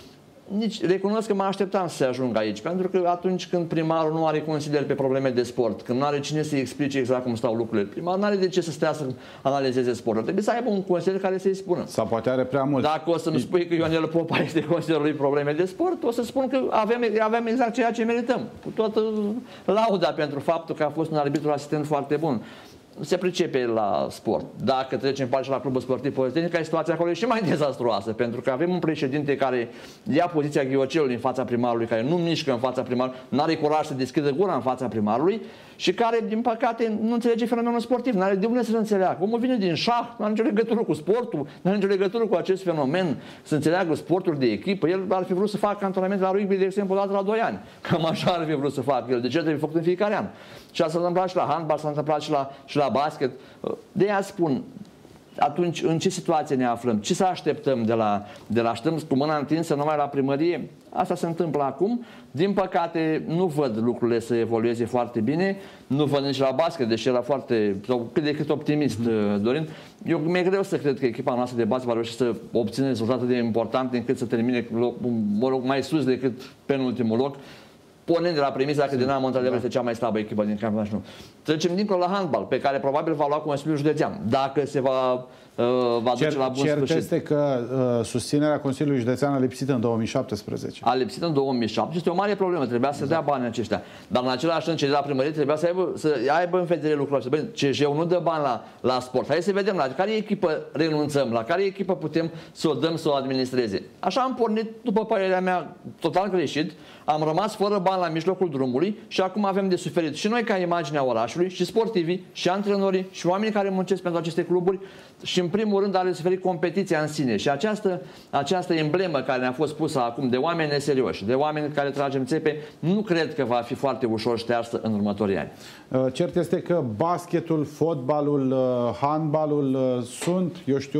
nici recunosc că mă așteptam să se ajungă aici, pentru că atunci când primarul nu are consilieri pe probleme de sport, când nu are cine să-i explice exact cum stau lucrurile, primarul nu are de ce să stea să analizeze sportul. Trebuie să aibă un consilier care să-i spună. Sau poate are prea mult. Dacă o să-mi spui că Ionel Popa este consilierul lui probleme de sport, o să spun că avem, avem exact ceea ce merităm. Cu toată lauda pentru faptul că a fost un arbitru asistent foarte bun. Se pricepe la sport. Dacă trecem pe la Clubul Sportiv Politehnica, situația acolo e și mai dezastruoasă, pentru că avem un președinte care ia poziția ghiocelului în fața primarului, care nu mișcă în fața primarului, nu are curaj să deschidă gura în fața primarului și care, din păcate, nu înțelege fenomenul sportiv, nu are de unde să înțeleagă. Omul vine din șah, nu are nicio legătură cu sportul, nu are nicio legătură cu acest fenomen, să înțeleagă sportul de echipă. El ar fi vrut să facă antrenament la rugby, de exemplu, o dată la doi ani. Cam așa ar fi vrut să facă el. De ce trebuie făcut în fiecare an? Și asta s-a întâmplat și la handbal, s-a întâmplat și la, și la basket. De aia spun, atunci în ce situație ne aflăm? Ce să așteptăm de la, de la așteptăm cu mâna întinsă numai la primărie? Asta se întâmplă acum. Din păcate, nu văd lucrurile să evolueze foarte bine. Nu văd nici la basket, deși era foarte, sau cât de cât optimist, mm-hmm. Dorin. Eu mi-e greu să cred că echipa noastră de basket va reuși să obțină rezultate de importante încât să termine loc, mă rog, mai sus decât penultimul loc. Pornind de la premisa că Dinamo într-adevăr este cea mai slabă echipă din campionatul nostru. Trecem dincolo la handbal, pe care probabil va lua Consiliul Județean, dacă se va, uh, va duce Cer, la bun cert sfârșit. este că uh, susținerea Consiliului Județean a lipsit în două mii șaptesprezece. A lipsit în două mii șapte. Este o mare problemă, trebuia să exact. dea banii aceștia. Dar în același timp, cei de la primărie trebuia să aibă, să aibă în vedere lucrul acesta. C J-ul nu dă bani la, la sport. Hai să vedem la care echipă renunțăm, la care echipă putem să o dăm să o administreze. Așa am pornit, după părerea mea, total greșit. Am rămas fără bani la mijlocul drumului și acum avem de suferit și noi ca imaginea orașului, și sportivii, și antrenorii, și oamenii care muncesc pentru aceste cluburi și în primul rând are de suferit competiția în sine. Și această, această emblemă care ne-a fost pusă acum de oameni neserioși, de oameni care tragem țepe, nu cred că va fi foarte ușor ștearsă în următorii ani. Cert este că basketul, fotbalul, handbalul sunt, eu știu,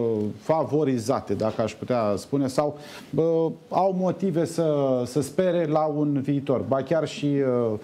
favorizate, dacă aș putea spune, sau au motive să, să spere la un viitor. Ba chiar și,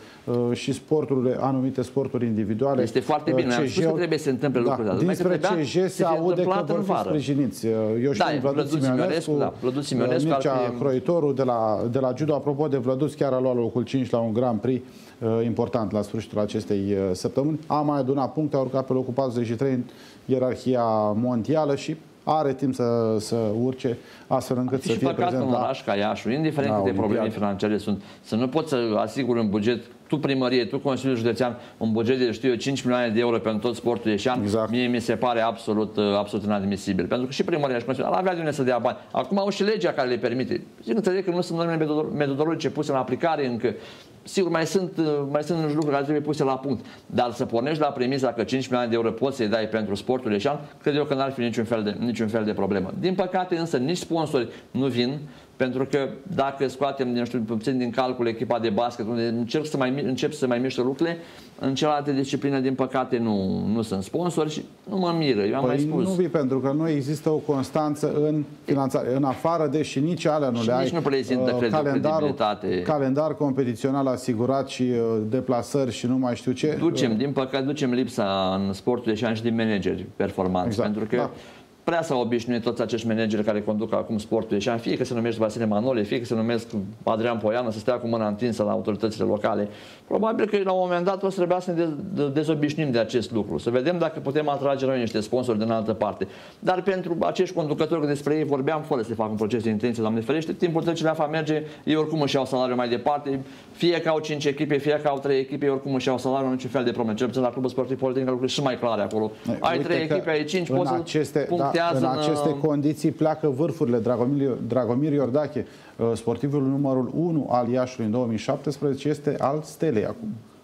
și sporturile, anumite sporturi individuale. Este foarte bine. Am spus că trebuie să se întâmple da, lucrurile. Dinspre C J se aude că vor fi sprijiniți. Eu știu, da, Vlăduț Simionescu, da, Simionescu Mircea fi... Croitorul de la, de la judo. Apropo de Vlăduț, chiar a luat locul cinci la un Grand Prix important la sfârșitul acestei săptămâni. A mai adunat puncte, a urcat pe locul patruzeci și trei în ierarhia mondială și are timp să, să urce astfel încât să fie prezent un oraș ca Iașu, indiferent câte probleme financiare sunt, să nu poți să asiguri un buget, tu primărie, tu Consiliul Județean, un buget de, știu eu, cinci milioane de euro pentru tot sportul ieșean, exact. Mie mi se pare absolut, absolut inadmisibil. Pentru că și primăria și Consiliul avea de unde să dea bani. Acum au și legea care le permite. Zic, înțeleg că nu sunt normele metodologice puse în aplicare încă. Sigur, mai sunt, mai sunt lucruri care trebuie puse la punct. Dar să pornești la premisa că cinci milioane de euro poți să-i dai pentru sportul ieșean, cred eu că n-ar fi niciun fel de, niciun fel de problemă. Din păcate, însă, nici sponsori nu vin, pentru că dacă scoatem, nu știu, puțin din calcul echipa de basket, unde încep să mai, încep să mai miște lucrurile, în celelalte discipline, din păcate, nu, nu sunt sponsori și nu mă miră. Eu am păi mai spus. Nu vii, pentru că nu există o constanță în finanțare. În afară de și nici alea nu și le ai. Nici nu prezintă uh, calendarul, calendar competițional asigurat și uh, deplasări și nu mai știu ce. Ducem, uh, din păcate, ducem lipsa în sportul ieșean și din manageri performanți. Exact. Pentru că da. Prea s-au obișnuit toți acești manageri care conduc acum sportul ieșean, fie că se numește Vasile Manole, fie că se numesc Adrian Poiană, să stea cu mâna întinsă la autoritățile locale. Probabil că la un moment dat o să trebuia să ne dezobișnuim de acest lucru, să vedem dacă putem atrage noi niște sponsori din altă parte. Dar pentru acești conducători, că despre ei vorbeam, fără să facă un proces de intenție, Doamne ferește, timpul trece, le-a merge, ei oricum își iau salariul mai departe, fie că au cinci echipe, fie că au trei echipe, ei oricum își iau salariul, nu niciun fel de problemă. Cel puțin la Clubul Sportiv Politehnica lucrurile și mai clare acolo. Ne, ai trei echipe, ai cinci, poți aceste, să punctează. Da, în aceste în... condiții pleacă vârfurile. Dragomir, Dragomir Iordache, sportivul numărul unu al Iașului în două mii șaptesprezece, este al Stelei acum.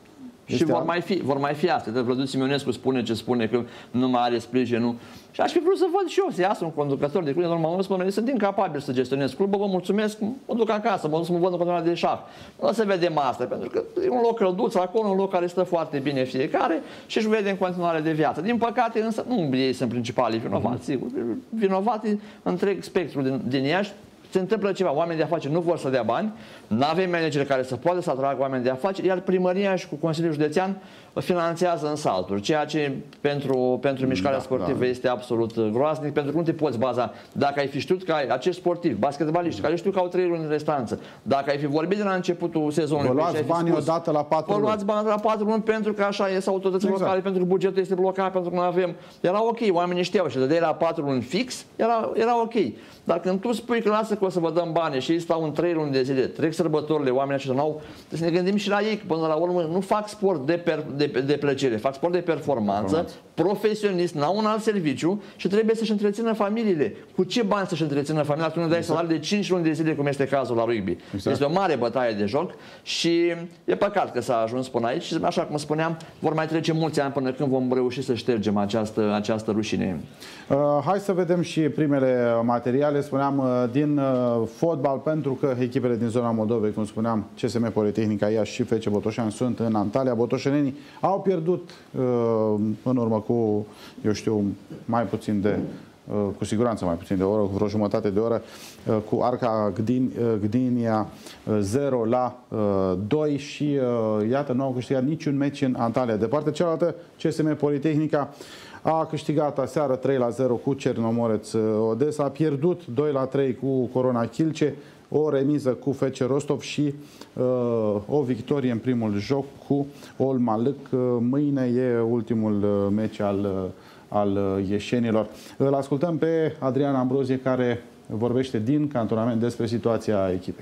Și vor mai fi, vor mai fi astea. Vlăduț Simionescu spune ce spune, că nu mai are sprijin, nu. Și aș fi vrut să văd și eu, să iasă un conducător de club, normal, mă spune, sunt incapabil să gestionez clubul, vă mulțumesc, mă duc acasă, mă duc să mă văd în continuare de șah. O să vedem asta, pentru că e un loc călduț acolo, un loc care stă foarte bine fiecare și își vede în continuare de viață. Din păcate, însă, nu ei sunt principalii vinovați, sigur. Vinovații întreg spectrul din, din Iași, se întâmplă ceva, oamenii de afaceri nu vor să dea bani, nu avem manageri care să poată să atragă oameni de afaceri, iar primăria și cu Consiliul Județean finanțează în salturi, ceea ce pentru, pentru mișcarea da, sportivă da. este absolut groaznic, pentru că nu te poți baza. Dacă ai fi știut că ai acești sportivi, basketbaliști, care știu că au trei luni în restanță, dacă ai fi vorbit de la începutul sezonului, vă luați banii odată la patru luni. Vă luați banii la patru luni pentru că așa este autoritățile exact. locale, pentru că bugetul este blocat, pentru că nu avem. Era ok, oamenii știau și de la patru luni fix, era, era ok. Dar când tu spui că lasă că o să vă dăm bani și ei stau în trei luni de zile, trec sărbătorile, oamenii aceștia n-au, să ne gândim și la ei, că până la urmă nu fac sport de, per, de, de plăcere, fac sport de performanță, profesionist, n-au un alt serviciu și trebuie să-și întrețină familiile. Cu ce bani să-și întrețină familia? Tu nu dai salariu de cinci luni de zile, cum este cazul la rugby. Exact. Este o mare bătaie de joc și e păcat că s-a ajuns până aici și, așa cum spuneam, vor mai trece mulți ani până când vom reuși să ștergem această, această rușine. Uh, hai să vedem și primele materiale. Spuneam uh, din uh, fotbal, pentru că echipele din zona Moldovei, cum spuneam, C S M Politehnica Iași și F C Botoșani sunt în Antalya. Botoșenenii au pierdut uh, în urmă cu, eu știu, mai puțin de, uh, cu siguranță mai puțin de o oră, cu vreo jumătate de oră, uh, cu Arca Gdin, uh, Gdynia uh, zero la doi și uh, iată, nu au câștigat niciun meci în Antalya. De partea cealaltă, C S M Politehnica a câștigat aseară trei la zero cu Cernomoreț Odessa, a pierdut doi la trei cu Corona Chilce, o remiză cu F C Rostov și uh, o victorie în primul joc cu Olmalâc. Uh, mâine e ultimul uh, meci al, uh, al uh, ieșenilor. Îl ascultăm pe Adrian Ambrozie, care vorbește din cantonament despre situația echipei.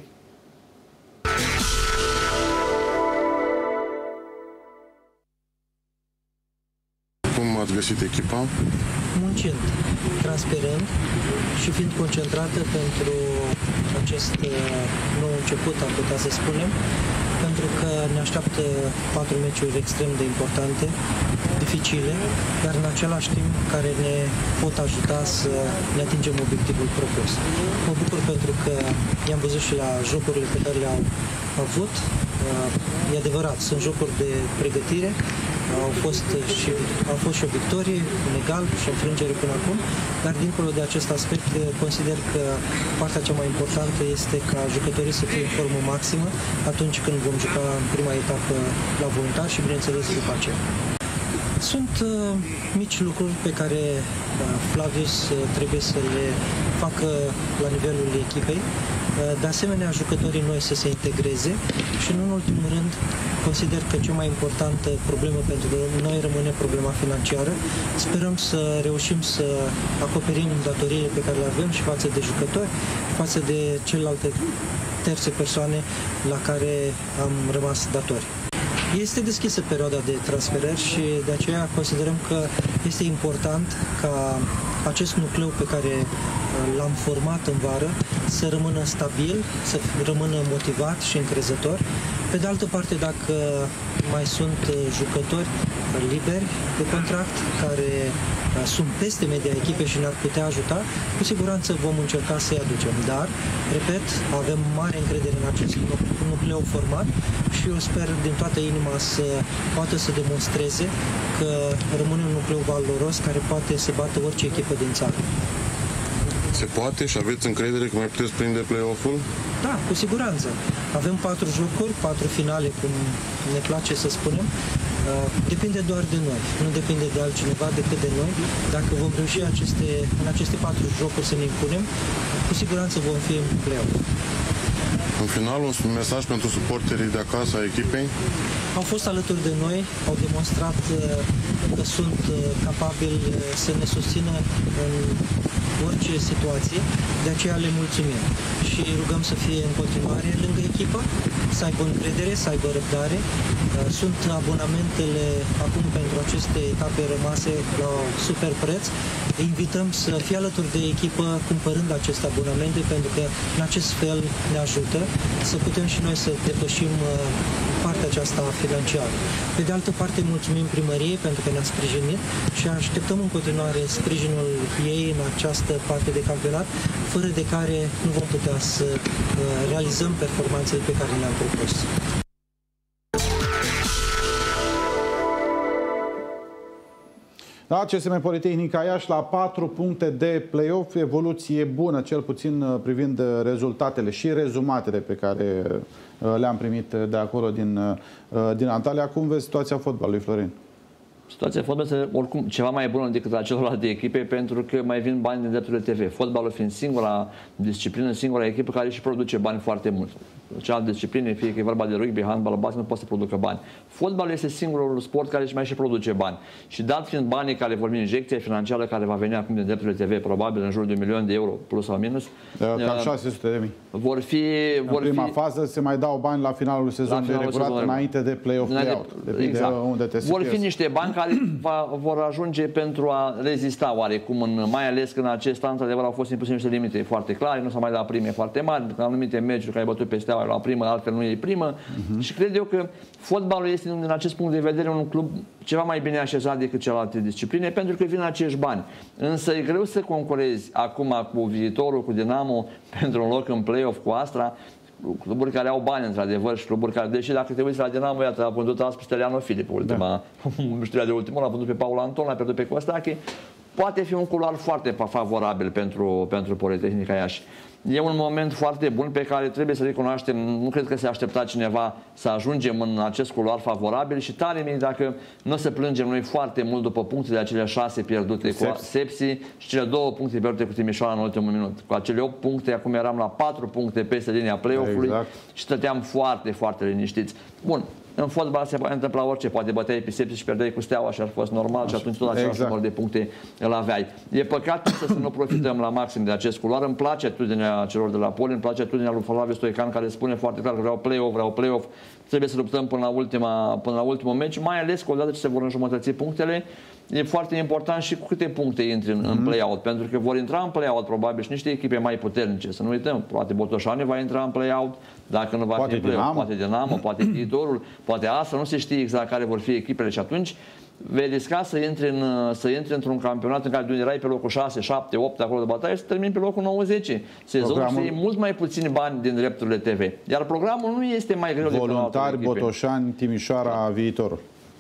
Ați găsit echipa? Muncind, transpirând și fiind concentrată pentru acest nou început, am putea să spunem, pentru că ne așteaptă patru meciuri extrem de importante, dificile, dar în același timp care ne pot ajuta să ne atingem obiectivul propus. Mă bucur pentru că i-am văzut și la jocurile pe care le-au avut. E adevărat, sunt jocuri de pregătire, au fost și, au fost și o victorie, un egal și o înfrângere până acum, dar dincolo de acest aspect consider că partea cea mai importantă este ca jucătorii să fie în formă maximă atunci când vom juca în prima etapă la voluntar și bineînțeles după aceea. Sunt uh, mici lucruri pe care uh, Flavius uh, trebuie să le facă la nivelul echipei. De asemenea, jucătorii noi să se integreze și, în ultimul rând, consider că cea mai importantă problemă pentru noi rămâne problema financiară. Sperăm să reușim să acoperim datoriile pe care le avem și față de jucători, față de celelalte terțe persoane la care am rămas datori. Este deschisă perioada de transferări și de aceea considerăm că este important ca acest nucleu pe care l-am format în vară să rămână stabil, să rămână motivat și încrezător. Pe de altă parte, dacă mai sunt jucători liberi de contract care sunt peste media echipei și ne-ar putea ajuta, cu siguranță vom încerca să-i aducem. Dar, repet, avem mare încredere în acest nucleu format și eu sper din toată inima să poată să demonstreze că rămâne un nucleu valoros care poate să bată orice echipă din țară. Se poate și aveți încredere că mai puteți prinde play-off-ul? Da, cu siguranță. Avem patru jocuri, patru finale, cum ne place să spunem. Depinde doar de noi, nu depinde de altcineva decât de noi. Dacă vom reuși aceste, în aceste patru jocuri să ne impunem, cu siguranță vom fi în play-off. În final, un mesaj pentru suporterii de acasă a echipei? Au fost alături de noi, au demonstrat că sunt capabili să ne susțină în orice situație, de aceea le mulțumim și rugăm să fie în continuare lângă echipă, să aibă încredere, să aibă răbdare. Sunt abonamentele acum pentru aceste etape rămase la super preț. Invităm să fie alături de echipă cumpărând aceste abonamente, pentru că în acest fel ne ajută să putem și noi să depășim partea aceasta financiară. Pe de altă parte, mulțumim primăriei pentru că ne-a sprijinit și așteptăm în continuare sprijinul ei în această parte de campionat, fără de care nu vom putea să realizăm performanțele pe care le-am propus. Da, C S M Politehnica Iași la patru puncte de play-off, evoluție bună, cel puțin privind rezultatele și rezumatele pe care le-am primit de acolo din, din Antalya. Cum vezi situația fotbalului, Florin? Situația fotbalului este oricum ceva mai bună decât la celorlalte echipe, pentru că mai vin bani din drepturile T V. Fotbalul fiind singura disciplină, singura echipă care și produce bani foarte mult. Cealaltă discipline, fie că e vorba de rugby, handbal, basket, nu poate să producă bani. Fotbalul este singurul sport care și mai și produce bani. Și dat fiind banii care vor veni, injecția financiară care va veni acum din drepturile T V, probabil în jur de un milion de euro, plus sau minus. Cam șase sute de mii. Vor fi... Vor în prima fi, fază se mai dau bani la finalul sezonului regulat, înainte de play-off, play-out. Depinde exact. unde te Vor fi niște bani care va, vor ajunge pentru a rezista oarecum, în, mai ales că în acest an, într-adevăr, au fost impuse niște limite foarte clare, nu s-a mai dat prime foarte mari, în anumite meciuri care ai bătut pe Steaua la primă, altfel nu e primă. Uh-huh. Și cred eu că fotbalul este, din acest punct de vedere, un club ceva mai bine așezat decât celelalte discipline, pentru că vin acești bani. Însă e greu să concurezi acum cu Viitorul, cu Dinamo, pentru un loc în play-off cu Astra, cluburi care au bani, într-adevăr, și cluburi care, deși dacă te uiți la Dinamo, iată, a vândut azi pe Steliano Filip, ultima, da. știu de ultimul, a vândut pe Paul Anton, a pierdut pe Costache, poate fi un culoar foarte favorabil pentru, pentru Politehnica Iași. E un moment foarte bun pe care trebuie să recunoaștem, nu cred că se aștepta cineva să ajungem în acest culoar favorabil și tare mie dacă nu o să plângem noi foarte mult după punctele acelea șase pierdute Sepsi. cu Sepsi și cele două puncte pierdute cu Timișoara în ultimul minut. Cu acele opt puncte, acum eram la patru puncte peste linia play-off-ului, exact. Și stăteam foarte, foarte liniștiți. Bun. În fotbal se poate întâmpla orice, poate băteai pe Sepsi și pierdeai cu Steaua și ar fi fost normal. Așa. Și atunci tot același exact. număr de puncte îl aveai. E păcat să nu profităm la maxim de acest culoar. Îmi place atitudinea celor de la Poli, îmi place atitudinea lui Flaviu Stoican, care spune foarte clar că vreau play-off, vreau play-off, trebuie să luptăm până la, ultima, până la ultimul meci, mai ales că odată ce se vor înjumătăți punctele, e foarte important și cu câte puncte intri în, mm-hmm. în play-out, pentru că vor intra în play-out probabil și niște echipe mai puternice. Să nu uităm, poate Botoșani va intra în play-out, dacă nu va poate fi în play-out, Dinamo. poate Dinamo, poate Viitorul, poate Asta, nu se știe exact care vor fi echipele și atunci vei risca să intri, în, să intri într-un campionat în care tu erai pe locul șase, șapte, opt acolo de bătaie și să termini pe locul nouă zece. Sezonul programul... să iei mult mai puțini bani din drepturile T V. Iar programul nu este mai greu decât Voluntari, Botoșani, Timișoara, Viitorul.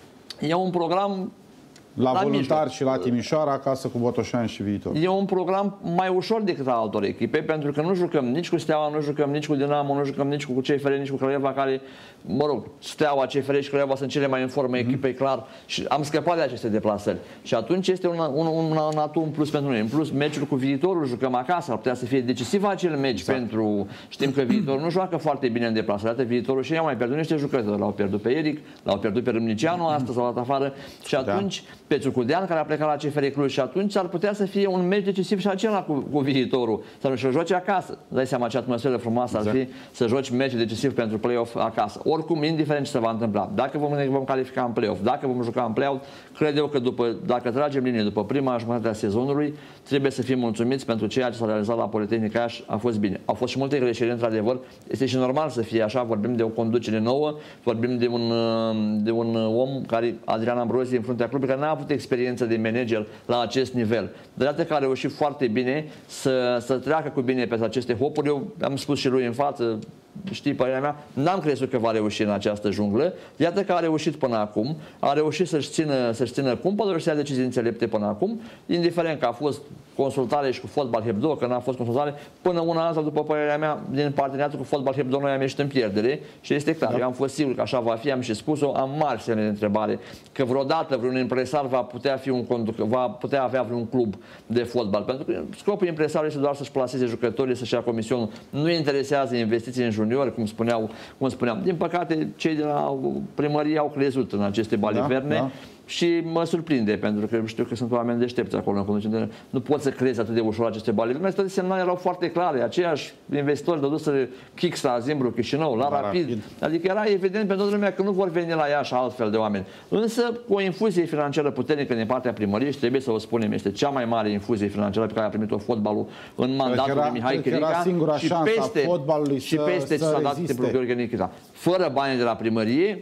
E un program la, la Voluntari și la Timișoara, acasă cu Botoșani și Viitor. E un program mai ușor decât al altor echipe, pentru că nu jucăm nici cu Steaua, nu jucăm nici cu Dinamo, nu jucăm nici cu C F R, nici cu Craiova, care, mă rog, Steaua, C F R și Craiova sunt cele mai în formă echipe, mm-hmm. clar, și am scăpat de aceste deplasări. Și atunci este un, un, un, un atu în plus pentru noi. În plus, meciul cu Viitorul jucăm acasă, ar putea să fie decisiv acel meci exact. pentru... Știm că Viitorul nu joacă foarte bine în deplasare, Viitorul și ei au mai pierdut niște jucători, l-au pierdut pe Eric, l-au pierdut pe Râmnicianu, mm-hmm. astăzi l-au dat afară și atunci da. pe Ciucudean, care a plecat la C F R Cluj și atunci ar putea să fie un meci decisiv și acela cu, cu Viitorul. Să nu-și joace acasă. Dai seama ce atmosferă frumoasă exact. ar fi să joci meci decisiv pentru play-off acasă. Oricum, indiferent ce se va întâmpla. Dacă vom, vom califica în play-off, dacă vom juca în play-out, cred eu că după, dacă tragem linie după prima jumătate a sezonului, trebuie să fim mulțumiți pentru ceea ce s-a realizat la Politehnica Iași. A fost bine. Au fost și multe greșeli, într-adevăr. Este și normal să fie așa. Vorbim de o conducere nouă, vorbim de un, de un om care, Adrian Ambrozie, în fruntea clubului, care n-a avut experiență de manager la acest nivel. De dată că a reușit foarte bine să, să treacă cu bine pe aceste hopuri. Eu am spus și lui în față, știi părerea mea, n-am crezut că va reuși în această junglă. Iată că a reușit până acum, a reușit să-și țină, să-și țină cumpătul și să ia decizii înțelepte până acum, indiferent că a fost consultare și cu Fotbal Hebdo, că n-a fost consultare, până una alta, după părerea mea, din parteneriatul cu Fotbal Hebdo, noi am ieșit în pierdere și este clar, da. eu am fost sigur că așa va fi, am și spus-o, am mari semne de întrebare, că vreodată vreun impresar va putea, fi un conduc, va putea avea vreun club de fotbal, pentru că scopul impresarului este doar să-și plaseze jucătorii, să-și ia comisionul, nu interesează investiții în juniori, cum spuneau, cum spuneam. Din păcate, cei de la primărie au crezut în aceste baliverne. Da, da. Și mă surprinde, pentru că știu că sunt oameni deștepți acolo în conducere. Nu pot să crezi atât de ușor aceste baliverne. Toate semnale erau foarte clare. Aceiași investitori dăduseră Chix la Zimbru, Chișinău, la, la Rapid. Rapid. Adică era evident pentru toată lumea că nu vor veni la Iași altfel de oameni. Însă, cu o infuzie financiară puternică din partea primăriei, și trebuie să o spunem, este cea mai mare infuzie financiară pe care a primit-o fotbalul în mandatul de Mihai Chirica și peste, și peste ce s-a dat de Gheorghe Nichita. Fără banii de la primărie,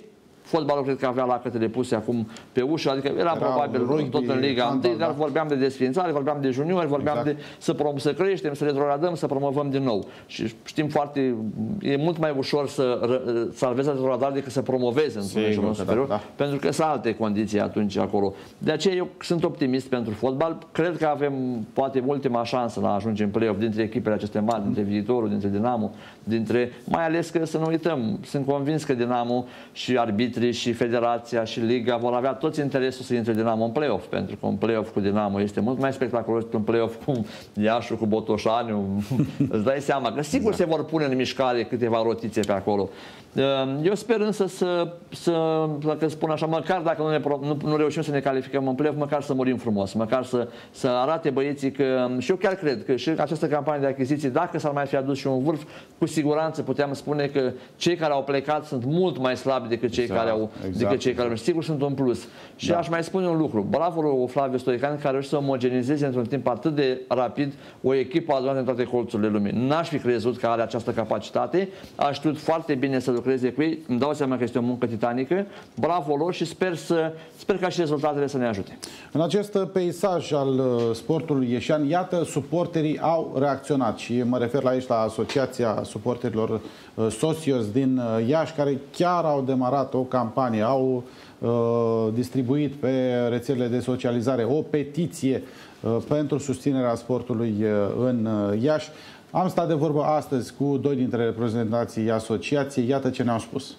Fotbalul cred că avea lacătele puse acum pe ușă, adică era, era probabil rugby, tot în Liga întâi, dar da. vorbeam de desființare, vorbeam de juniori, vorbeam exact. de să, prom- să creștem, să retrogradăm, să promovăm din nou. Și știm foarte, e mult mai ușor să salvezi retrogradare decât să promovezi într-un eșalon superior, da, da. pentru că sunt alte condiții atunci acolo. De aceea eu sunt optimist pentru fotbal. Cred că avem poate ultima șansă la a ajunge în play-off dintre echipele aceste mari, dintre Viitorul, dintre Dinamo, dintre, mai ales că să nu uităm, sunt convins că Dinamo și arbitrii și Federația și Liga vor avea toți interesul să intre Dinamo în play-off, pentru că un play-off cu Dinamo este mult mai spectaculos decât un play-off cu Iașu, cu Botoșaniu. Îți dai seama că sigur se vor pune în mișcare câteva rotițe pe acolo. Eu sper însă să, să dacă spun așa, măcar dacă nu, ne, nu, nu reușim să ne calificăm în play-off, măcar să murim frumos, măcar să, să arate băieții că, și eu chiar cred că și această campanie de achiziții, dacă s-ar mai fi adus și un vârf, cu siguranță puteam spune că cei care au plecat sunt mult mai slabi decât cei exact, care au, exact, decât cei care, sigur sunt un plus. Și da. Aș mai spune un lucru, bravo lui Flaviu Stoican, care reușit să omogenizeze într-un timp atât de rapid o echipă adunată în toate colțurile lumii. N-aș fi crezut că are această capacitate, a știut foarte bine să lucreze cu ei, îmi dau seama că este o muncă titanică, bravo lor și sper, să, sper ca și rezultatele să ne ajute. În acest peisaj al sportului ieșean, iată, suporterii au reacționat și mă refer la aici la Asociația Suporterilor Socios din Iași, care chiar au demarat o campanie, au uh, distribuit pe rețelele de socializare o petiție uh, pentru susținerea sportului uh, în uh, Iași. Am stat de vorbă astăzi cu doi dintre reprezentanții asociației. Iată ce ne-au spus.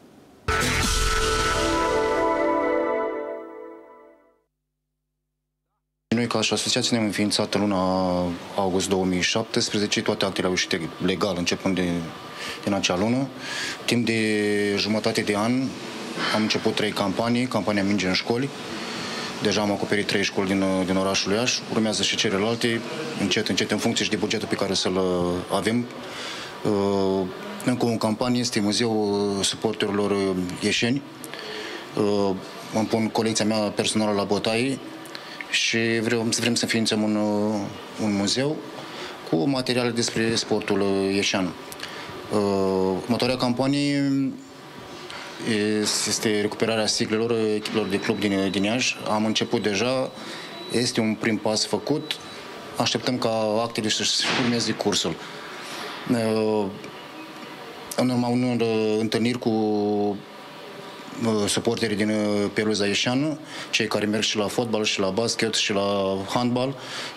Noi, ca și asociație, ne-am înființat în luna august două mii șaptesprezece. Toate actele au ieșit legal începând de, din acea lună. Timp de jumătate de an am început trei campanii. Campania Minge în școli. Deja am acoperit trei școli din, din orașul Iași. Urmează și celelalte, încet, încet, în funcție și de bugetul pe care să-l avem. Încă o campanie este Muzeul Suporterilor Ieșeni. Îmi pun colecția mea personală la bătaie și vrem, vrem să înființăm un, un muzeu cu materiale despre sportul ieșean. Următoarea campanie este recuperarea siglelor echipelor de club din, din Iași. Am început deja, este un prim pas făcut. Așteptăm ca actele să-și urmeze cursul. În urma unor întâlniri cu suporterii din peluza ieșeană, cei care merg și la fotbal, și la basket, și la handbal,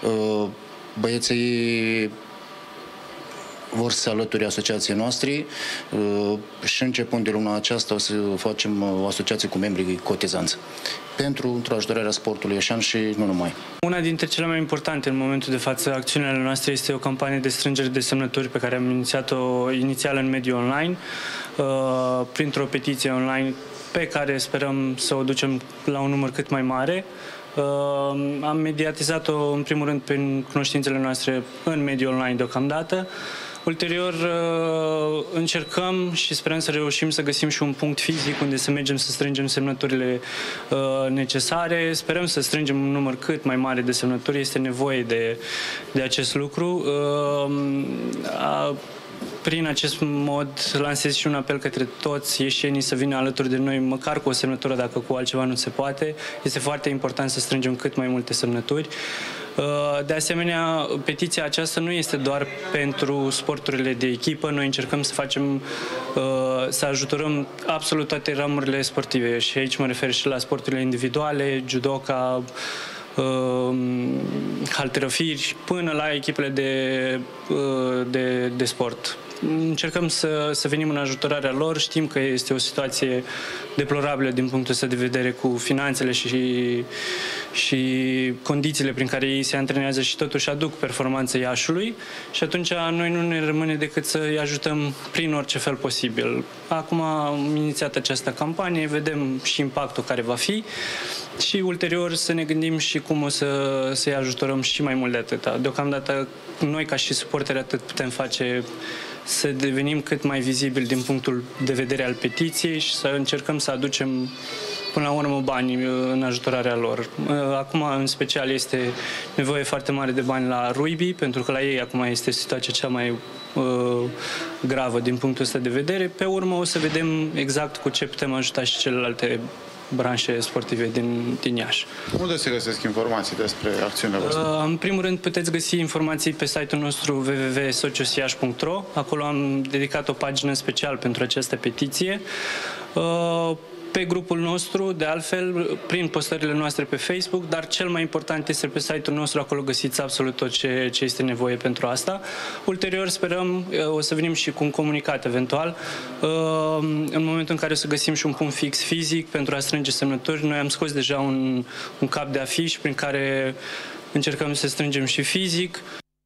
băieții vor să se alăture asociației noastre și începând de luna aceasta o să facem o asociație cu membrii cotizanți pentru ajutorarea sportului ieșean și nu numai. Una dintre cele mai importante în momentul de față acțiunile noastre este o campanie de strângere de semnături pe care am inițiat-o inițial în mediul online, printr-o petiție online pe care sperăm să o ducem la un număr cât mai mare. Uh, am mediatizat-o în primul rând prin cunoștințele noastre în mediul online deocamdată. Ulterior uh, încercăm și sperăm să reușim să găsim și un punct fizic unde să mergem să strângem semnăturile uh, necesare. Sperăm să strângem un număr cât mai mare de semnături. Este nevoie de, de acest lucru. Uh, uh, Prin acest mod lansez și un apel către toți ieșenii să vină alături de noi, măcar cu o semnătură, dacă cu altceva nu se poate. Este foarte important să strângem cât mai multe semnături. De asemenea, petiția aceasta nu este doar pentru sporturile de echipă. Noi încercăm să facem, să ajutorăm absolut toate ramurile sportive și aici mă refer și la sporturile individuale, judoka, halterofiri, până la echipele de, de, de sport. Încercăm să, să venim în ajutorarea lor. Știm că este o situație deplorabilă din punctul ăsta de vedere cu finanțele și, și condițiile prin care ei se antrenează și totuși aduc performanță Iașului și atunci noi nu ne rămâne decât să îi ajutăm prin orice fel posibil. Acum am inițiat această campanie, vedem și impactul care va fi și ulterior să ne gândim și cum o să, să-i ajutorăm și mai mult de atâta. Deocamdată noi ca și suporteri atât putem face să devenim cât mai vizibili din punctul de vedere al petiției și să încercăm să aducem până la urmă bani în ajutorarea lor. Acum, în special, este nevoie foarte mare de bani la rugby, pentru că la ei acum este situația cea mai uh, gravă din punctul ăsta de vedere. Pe urmă o să vedem exact cu ce putem ajuta și celelalte branșe sportive din, din Iași. Unde se găsesc informații despre acțiunile voastre? Uh, în primul rând, puteți găsi informații pe site-ul nostru w w w punct sociosiași punct ro. Acolo am dedicat o pagină special pentru această petiție. Uh, Pe grupul nostru, de altfel, prin postările noastre pe Facebook, dar cel mai important este pe site-ul nostru, acolo găsiți absolut tot ce, ce este nevoie pentru asta. Ulterior, sperăm, o să venim și cu un comunicat eventual, în momentul în care o să găsim și un punct fix fizic pentru a strânge semnături. Noi am scos deja un, un cap de afiș prin care încercăm să strângem și fizic.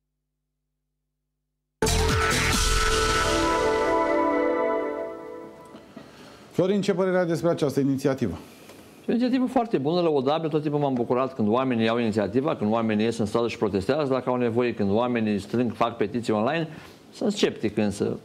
Florin, ce părere ai despre această inițiativă? O inițiativă foarte bună, lăudabilă. Tot timpul m-am bucurat când oamenii iau inițiativa, când oamenii ies în stradă și protestează dacă au nevoie, când oamenii strâng, fac petiții online. Sunt sceptic însă,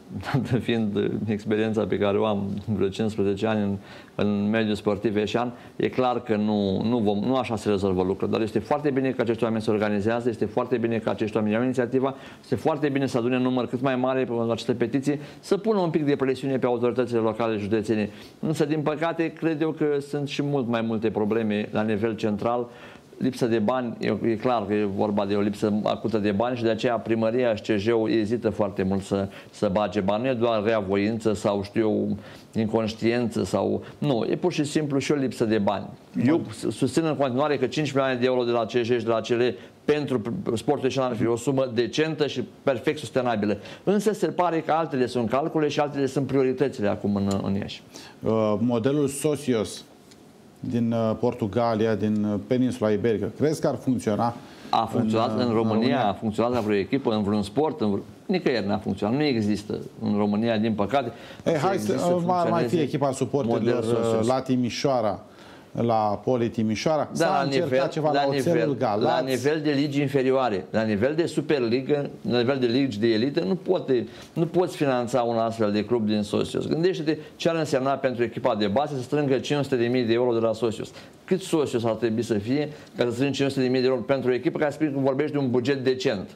fiind experiența pe care o am vreo cincisprezece ani în, în mediul sportiv ieșean, e clar că nu, nu, vom, nu așa se rezolvă lucrurile. Dar este foarte bine că acești oameni se organizează, este foarte bine că acești oameni iau inițiativa, este foarte bine să adune un număr cât mai mare pe aceste petiții, să pună un pic de presiune pe autoritățile locale județene. Însă, din păcate, cred eu că sunt și mult mai multe probleme la nivel central. Lipsă de bani, e clar că e vorba de o lipsă acută de bani și de aceea primăria și C J-ul ezită foarte mult să, să bage bani. Nu e doar rea voință sau, știu eu, inconștiență sau... Nu, e pur și simplu și o lipsă de bani. Eu susțin în continuare că cinci milioane de euro de la C J și de la C L pentru sportul ieșean ar fi o sumă decentă și perfect sustenabilă. Însă se pare că altele sunt calcule și altele sunt prioritățile acum în, în Iași. Uh, modelul Socios din Portugalia, din peninsula iberică, crezi că ar funcționa? A funcționat în, în România, România, a funcționat la vreo echipă, în vreun sport, în vreo... nicăieri n-a funcționat. Nu există în România, din păcate. Ei, hai să mai fie echipa suporterilor la Timișoara, la Poli Timișoara. Da, s-a încercat nivel, ceva la, la nivel, Galați. La nivel de ligi inferioare, la nivel de Superligă, la nivel de ligi de elită, nu, poate, nu poți finanța un astfel de club din Socios. Gândește-te ce ar însemna pentru echipa de bază să strângă cinci sute de mii de euro de la Socios. Cât Socios ar trebui să fie ca să strângi cinci sute de mii de euro pentru o echipă care spune că vorbești de un buget decent?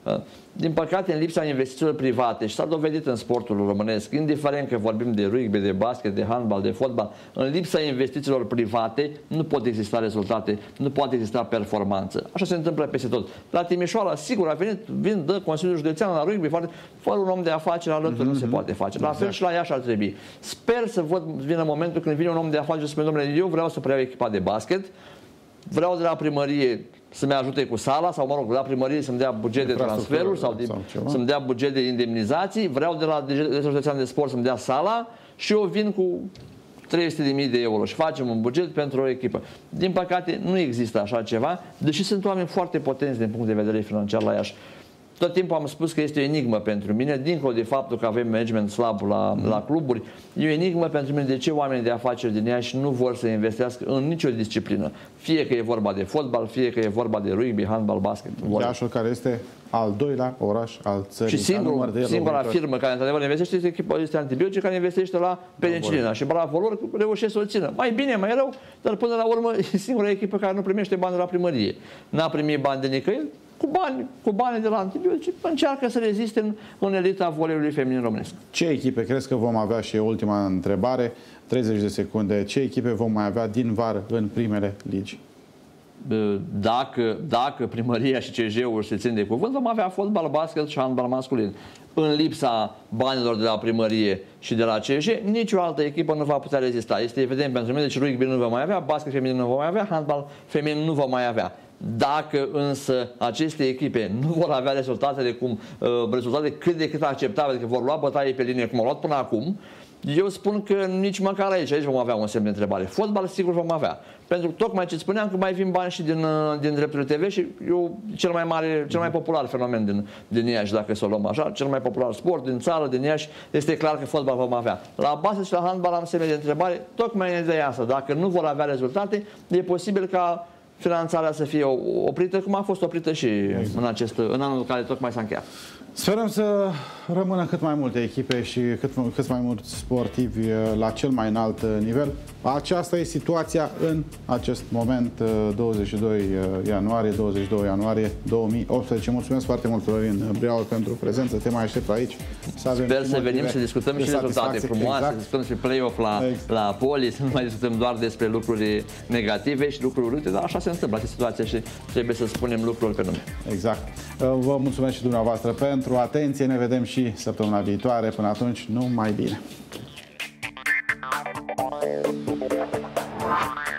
Din păcate, în lipsa investițiilor private, și s-a dovedit în sportul românesc, indiferent că vorbim de rugby, de basket, de handbal, de fotbal, în lipsa investițiilor private nu pot exista rezultate, nu poate exista performanță. Așa se întâmplă peste tot. La Timișoara, sigur, a venit, vin, dă Consiliul Județean la rugby, foarte, fără un om de afaceri alături mm-hmm. nu se poate face. La fel exact. Și la Iași ar trebui. Sper să văd, vină momentul când vine un om de afaceri și spune, domnule, eu vreau să preiau echipa de basket, vreau de la primărie să-mi ajute cu sala sau, mă rog, la primărie să-mi dea buget de transferuri sau, sau să-mi dea buget de indemnizații, vreau de la Direcția Județeană de Sport să-mi dea sala și eu vin cu trei sute de mii de euro și facem un buget pentru o echipă. Din păcate, nu există așa ceva, deși sunt oameni foarte potenți din punct de vedere financiar la Iași. Tot timpul am spus că este o enigmă pentru mine, dincolo de faptul că avem management slab la, mm. la cluburi, e o enigmă pentru mine de ce oamenii de afaceri din Iași nu vor să investească în nicio disciplină. Fie că e vorba de fotbal, fie că e vorba de rugby, handbal, basket. Iașul, care este al doilea oraș al țării. Și singur, singura firmă care într-adevăr investește este echipa este antibiotice, care investește la penicilina. Și bravo lor, reușesc să o țină. Mai bine, mai rău, dar până la urmă e singura echipă care nu primește bani de la primărie. N-a primit bani de nicăieri, cu bani, cu bani de la antibiotice, încearcă să reziste în, în elita voleiului feminin românesc. Ce echipe crezi că vom avea, și ultima întrebare, treizeci de secunde, ce echipe vom mai avea din vară în primele ligi? Dacă, dacă primăria și C J-ul se țin de cuvânt, vom avea fotbal, basket și handbal masculin. În lipsa banilor de la primărie și de la C J, nicio altă echipă nu va putea rezista. Este evident pentru mine, deci rugby nu va mai avea, basket feminin nu va mai avea, handbal feminin nu va mai avea. Dacă însă aceste echipe nu vor avea rezultatele cum, uh, rezultate cât de cât acceptabile, că vor lua bătaie pe linie cum au luat până acum, eu spun că nici măcar aici, aici vom avea un semn de întrebare. Fotbal sigur vom avea. Pentru că tocmai ce spuneam că mai vin bani și din, din drepturile T V și eu cel mai mare, cel mai popular fenomen din, din Iași, dacă să o luăm așa, cel mai popular sport din țară, din Iași, este clar că fotbal vom avea. La basket și la handbal am semne de întrebare, tocmai în ideea asta. Dacă nu vor avea rezultate, e posibil ca finanțarea să fie oprită, cum a fost oprită și în, acest, în anul care tocmai s-a încheiat. Sperăm să rămână cât mai multe echipe și cât, cât mai mulți sportivi la cel mai înalt nivel. Aceasta e situația în acest moment, douăzeci și doi ianuarie, douăzeci și doi ianuarie două mii optsprezece. Mulțumesc foarte mult, Florin Breaur, pentru prezență. Te mai aștept aici. Să avem Sper să venim să discutăm și rezultate frumoase, exact. să discutăm și play-off la, exact. la poli, să nu mai discutăm doar despre lucruri negative și lucruri urâte, dar așa se întâmplă această situație și trebuie să spunem lucruri pe nume. Exact. Vă mulțumesc și dumneavoastră pentru atenție. Ne vedem și săptămâna viitoare. Până atunci, numai bine!